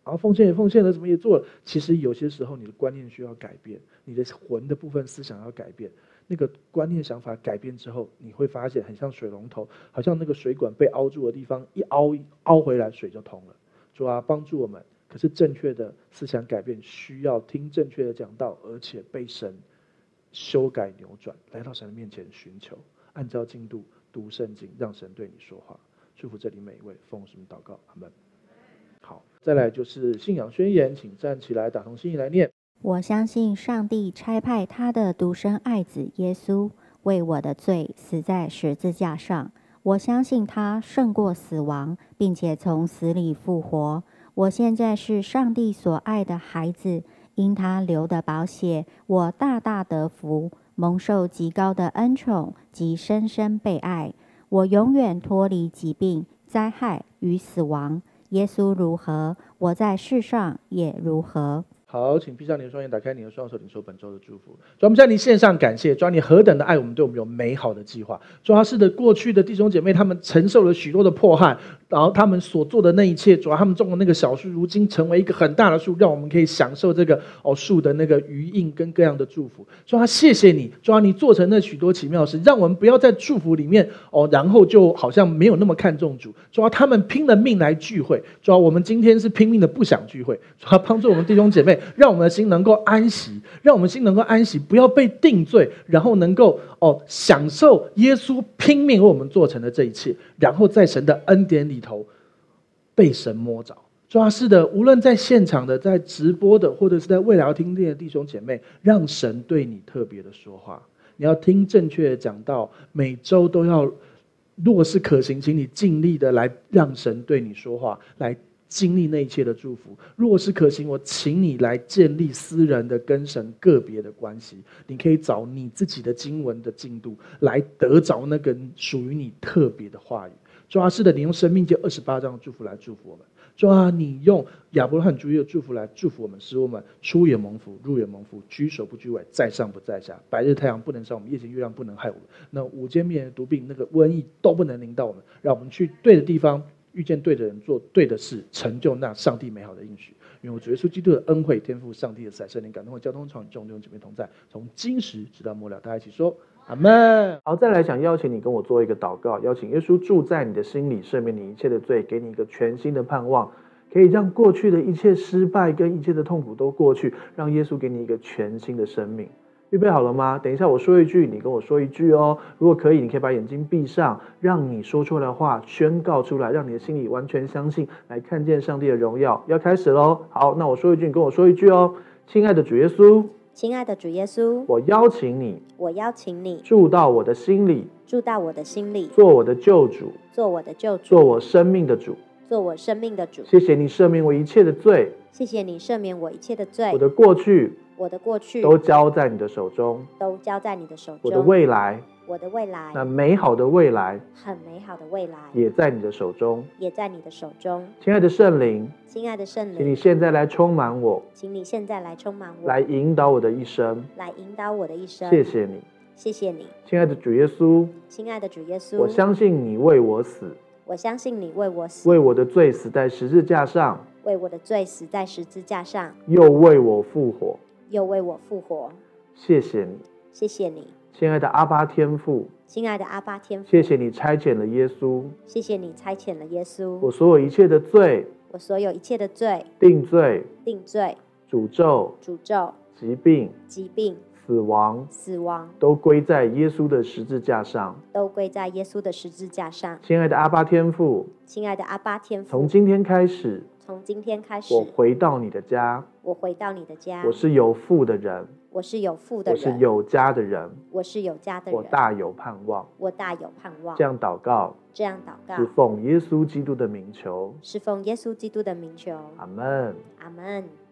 Speaker 1: 然后奉献也奉献了，什么也做了。其实有些时候你的观念需要改变，你的魂的部分思想要改变。那个观念想法改变之后，你会发现很像水龙头，好像那个水管被凹住的地方一凹凹回来，水就通了。主啊，帮助我们。可是正确的思想改变需要听正确的讲道，而且被神修改扭转，来到神的面前寻求，按照进度读圣经，让神对你说话。祝福这里每一位，奉什么祷告，阿们。好，再来就是信仰宣言，请站起来，打同心意来念。
Speaker 2: 我相信上帝差派他的独生爱子耶稣为我的罪死在十字架上。我相信他胜过死亡，并且从死里复活。我现在是上帝所爱的孩子，因他流的宝血，我大大得福，蒙受极高的恩宠及深深被爱。我永远脱离疾病、灾害与死亡。耶稣如何，我在世上也如何。
Speaker 1: 好，请闭上你的双眼，打开你的双手，领受本周的祝福。主，我们向你献上感谢，主，你何等的爱我们，对我们有美好的计划。主，是的，过去的弟兄姐妹他们承受了许多的迫害，然后他们所做的那一切，主要他们种的那个小树，如今成为一个很大的树，让我们可以享受这个哦树的那个余荫跟各样的祝福。主啊，谢谢你，主啊，你做成了许多奇妙的事，让我们不要在祝福里面哦，然后就好像没有那么看重主。主啊，他们拼了命来聚会，主啊，我们今天是拼命的不想聚会。主啊，帮助我们弟兄姐妹，让我们的心能够安息，让我们心能够安息，不要被定罪，然后能够哦享受耶稣拼命为我们做成的这一切，然后在神的恩典里头被神摸着。主啊，是的，无论在现场的、在直播的，或者是在未来要听见的弟兄姐妹，让神对你特别的说话。你要听正确的讲道，每周都要，如果是可行，请你尽力的来让神对你说话，来经历那一切的祝福。如果是可行，我请你来建立私人的跟神个别的关系。你可以找你自己的经文的进度，来得着那个属于你特别的话语。主啊，是的，你用生命记二十八章的祝福来祝福我们。主啊，你用亚伯拉罕主义的祝福来祝福我们，使我们出也蒙福，入也蒙福，居首不居尾，在上不在下。白日太阳不能伤我们，夜间月亮不能害我们。那午间面的毒病，那个瘟疫都不能临到我们。让我们去对的地方，遇见对的人，做对的事，成就那上帝美好的应许。因为我主耶稣基督的恩惠、天父上帝的慈爱、圣灵感动和交通传与众弟兄姐妹同在，从今时直到末了。大家一起说阿们。好，再来想邀请你跟我做一个祷告，邀请耶稣住在你的心里，赦免你一切的罪，给你一个全新的盼望，可以让过去的一切失败跟一切的痛苦都过去，让耶稣给你一个全新的生命。预备好了吗？等一下我说一句，你跟我说一句哦。如果可以，你可以把眼睛闭上，让你说出来的话宣告出来，让你的心里完全相信，来看见上帝的荣耀。要开始咯。好，那我说一句，你跟我说一句哦。亲爱的主耶稣，
Speaker 2: 亲爱的主耶稣，
Speaker 1: 我邀请你，
Speaker 2: 我邀请你
Speaker 1: 住到我的心里，
Speaker 2: 住到我的心里，
Speaker 1: 做我的救主，
Speaker 2: 做我的救主，
Speaker 1: 做我生命的主，
Speaker 2: 做我生命的主。
Speaker 1: 谢谢你赦免我一切的罪，
Speaker 2: 谢谢你赦免我一切的罪。
Speaker 1: 我的过去，
Speaker 2: 我的过去
Speaker 1: 都交在你的手中，
Speaker 2: 都交在你的手中。
Speaker 1: 我的未来，
Speaker 2: 我的未来，
Speaker 1: 那美好的未来，
Speaker 2: 很美好的未来，
Speaker 1: 也在你的手中，
Speaker 2: 也在你的手中。
Speaker 1: 亲爱的圣灵，
Speaker 2: 亲爱的圣灵，
Speaker 1: 请你现在来充满我，
Speaker 2: 请你现在来充满我，
Speaker 1: 来引导我的一生，
Speaker 2: 来引导我的一生。
Speaker 1: 谢谢你，
Speaker 2: 谢谢你，
Speaker 1: 亲爱的主耶稣，
Speaker 2: 亲爱的主耶稣，
Speaker 1: 我相信你为我死，
Speaker 2: 我相信你为我死，
Speaker 1: 为我的罪死在十字架上，
Speaker 2: 为我的罪死在十字架上，
Speaker 1: 又为我复活，
Speaker 2: 又为我复活。
Speaker 1: 谢谢你，
Speaker 2: 谢谢你，
Speaker 1: 亲爱的阿爸天父，
Speaker 2: 亲爱的阿爸天父，
Speaker 1: 谢谢你差遣了耶稣，
Speaker 2: 谢谢你差遣了耶稣，
Speaker 1: 我所有一切的罪，
Speaker 2: 我所有一切的罪，
Speaker 1: 定罪、
Speaker 2: 定罪、
Speaker 1: 诅咒、
Speaker 2: 诅咒、
Speaker 1: 疾病、
Speaker 2: 疾病、
Speaker 1: 死亡，
Speaker 2: 死亡，
Speaker 1: 都归在耶稣的十字架上，
Speaker 2: 都归在耶稣的十字架上。
Speaker 1: 亲爱的阿爸天父，
Speaker 2: 亲爱的阿爸天父，
Speaker 1: 从今天开始，
Speaker 2: 从今天开始，
Speaker 1: 我回到你的家，
Speaker 2: 我回到你的家，
Speaker 1: 我是有父的人，
Speaker 2: 我是有父的
Speaker 1: 我
Speaker 2: 人，
Speaker 1: 是有家的人，
Speaker 2: 我是有家的人，
Speaker 1: 我大有盼望。
Speaker 2: 我大有盼望。
Speaker 1: 这样祷告，
Speaker 2: 这样祷告，
Speaker 1: 是奉耶稣基督的名求，
Speaker 2: 是奉耶稣基督的名求。
Speaker 1: 阿们。
Speaker 2: 阿们。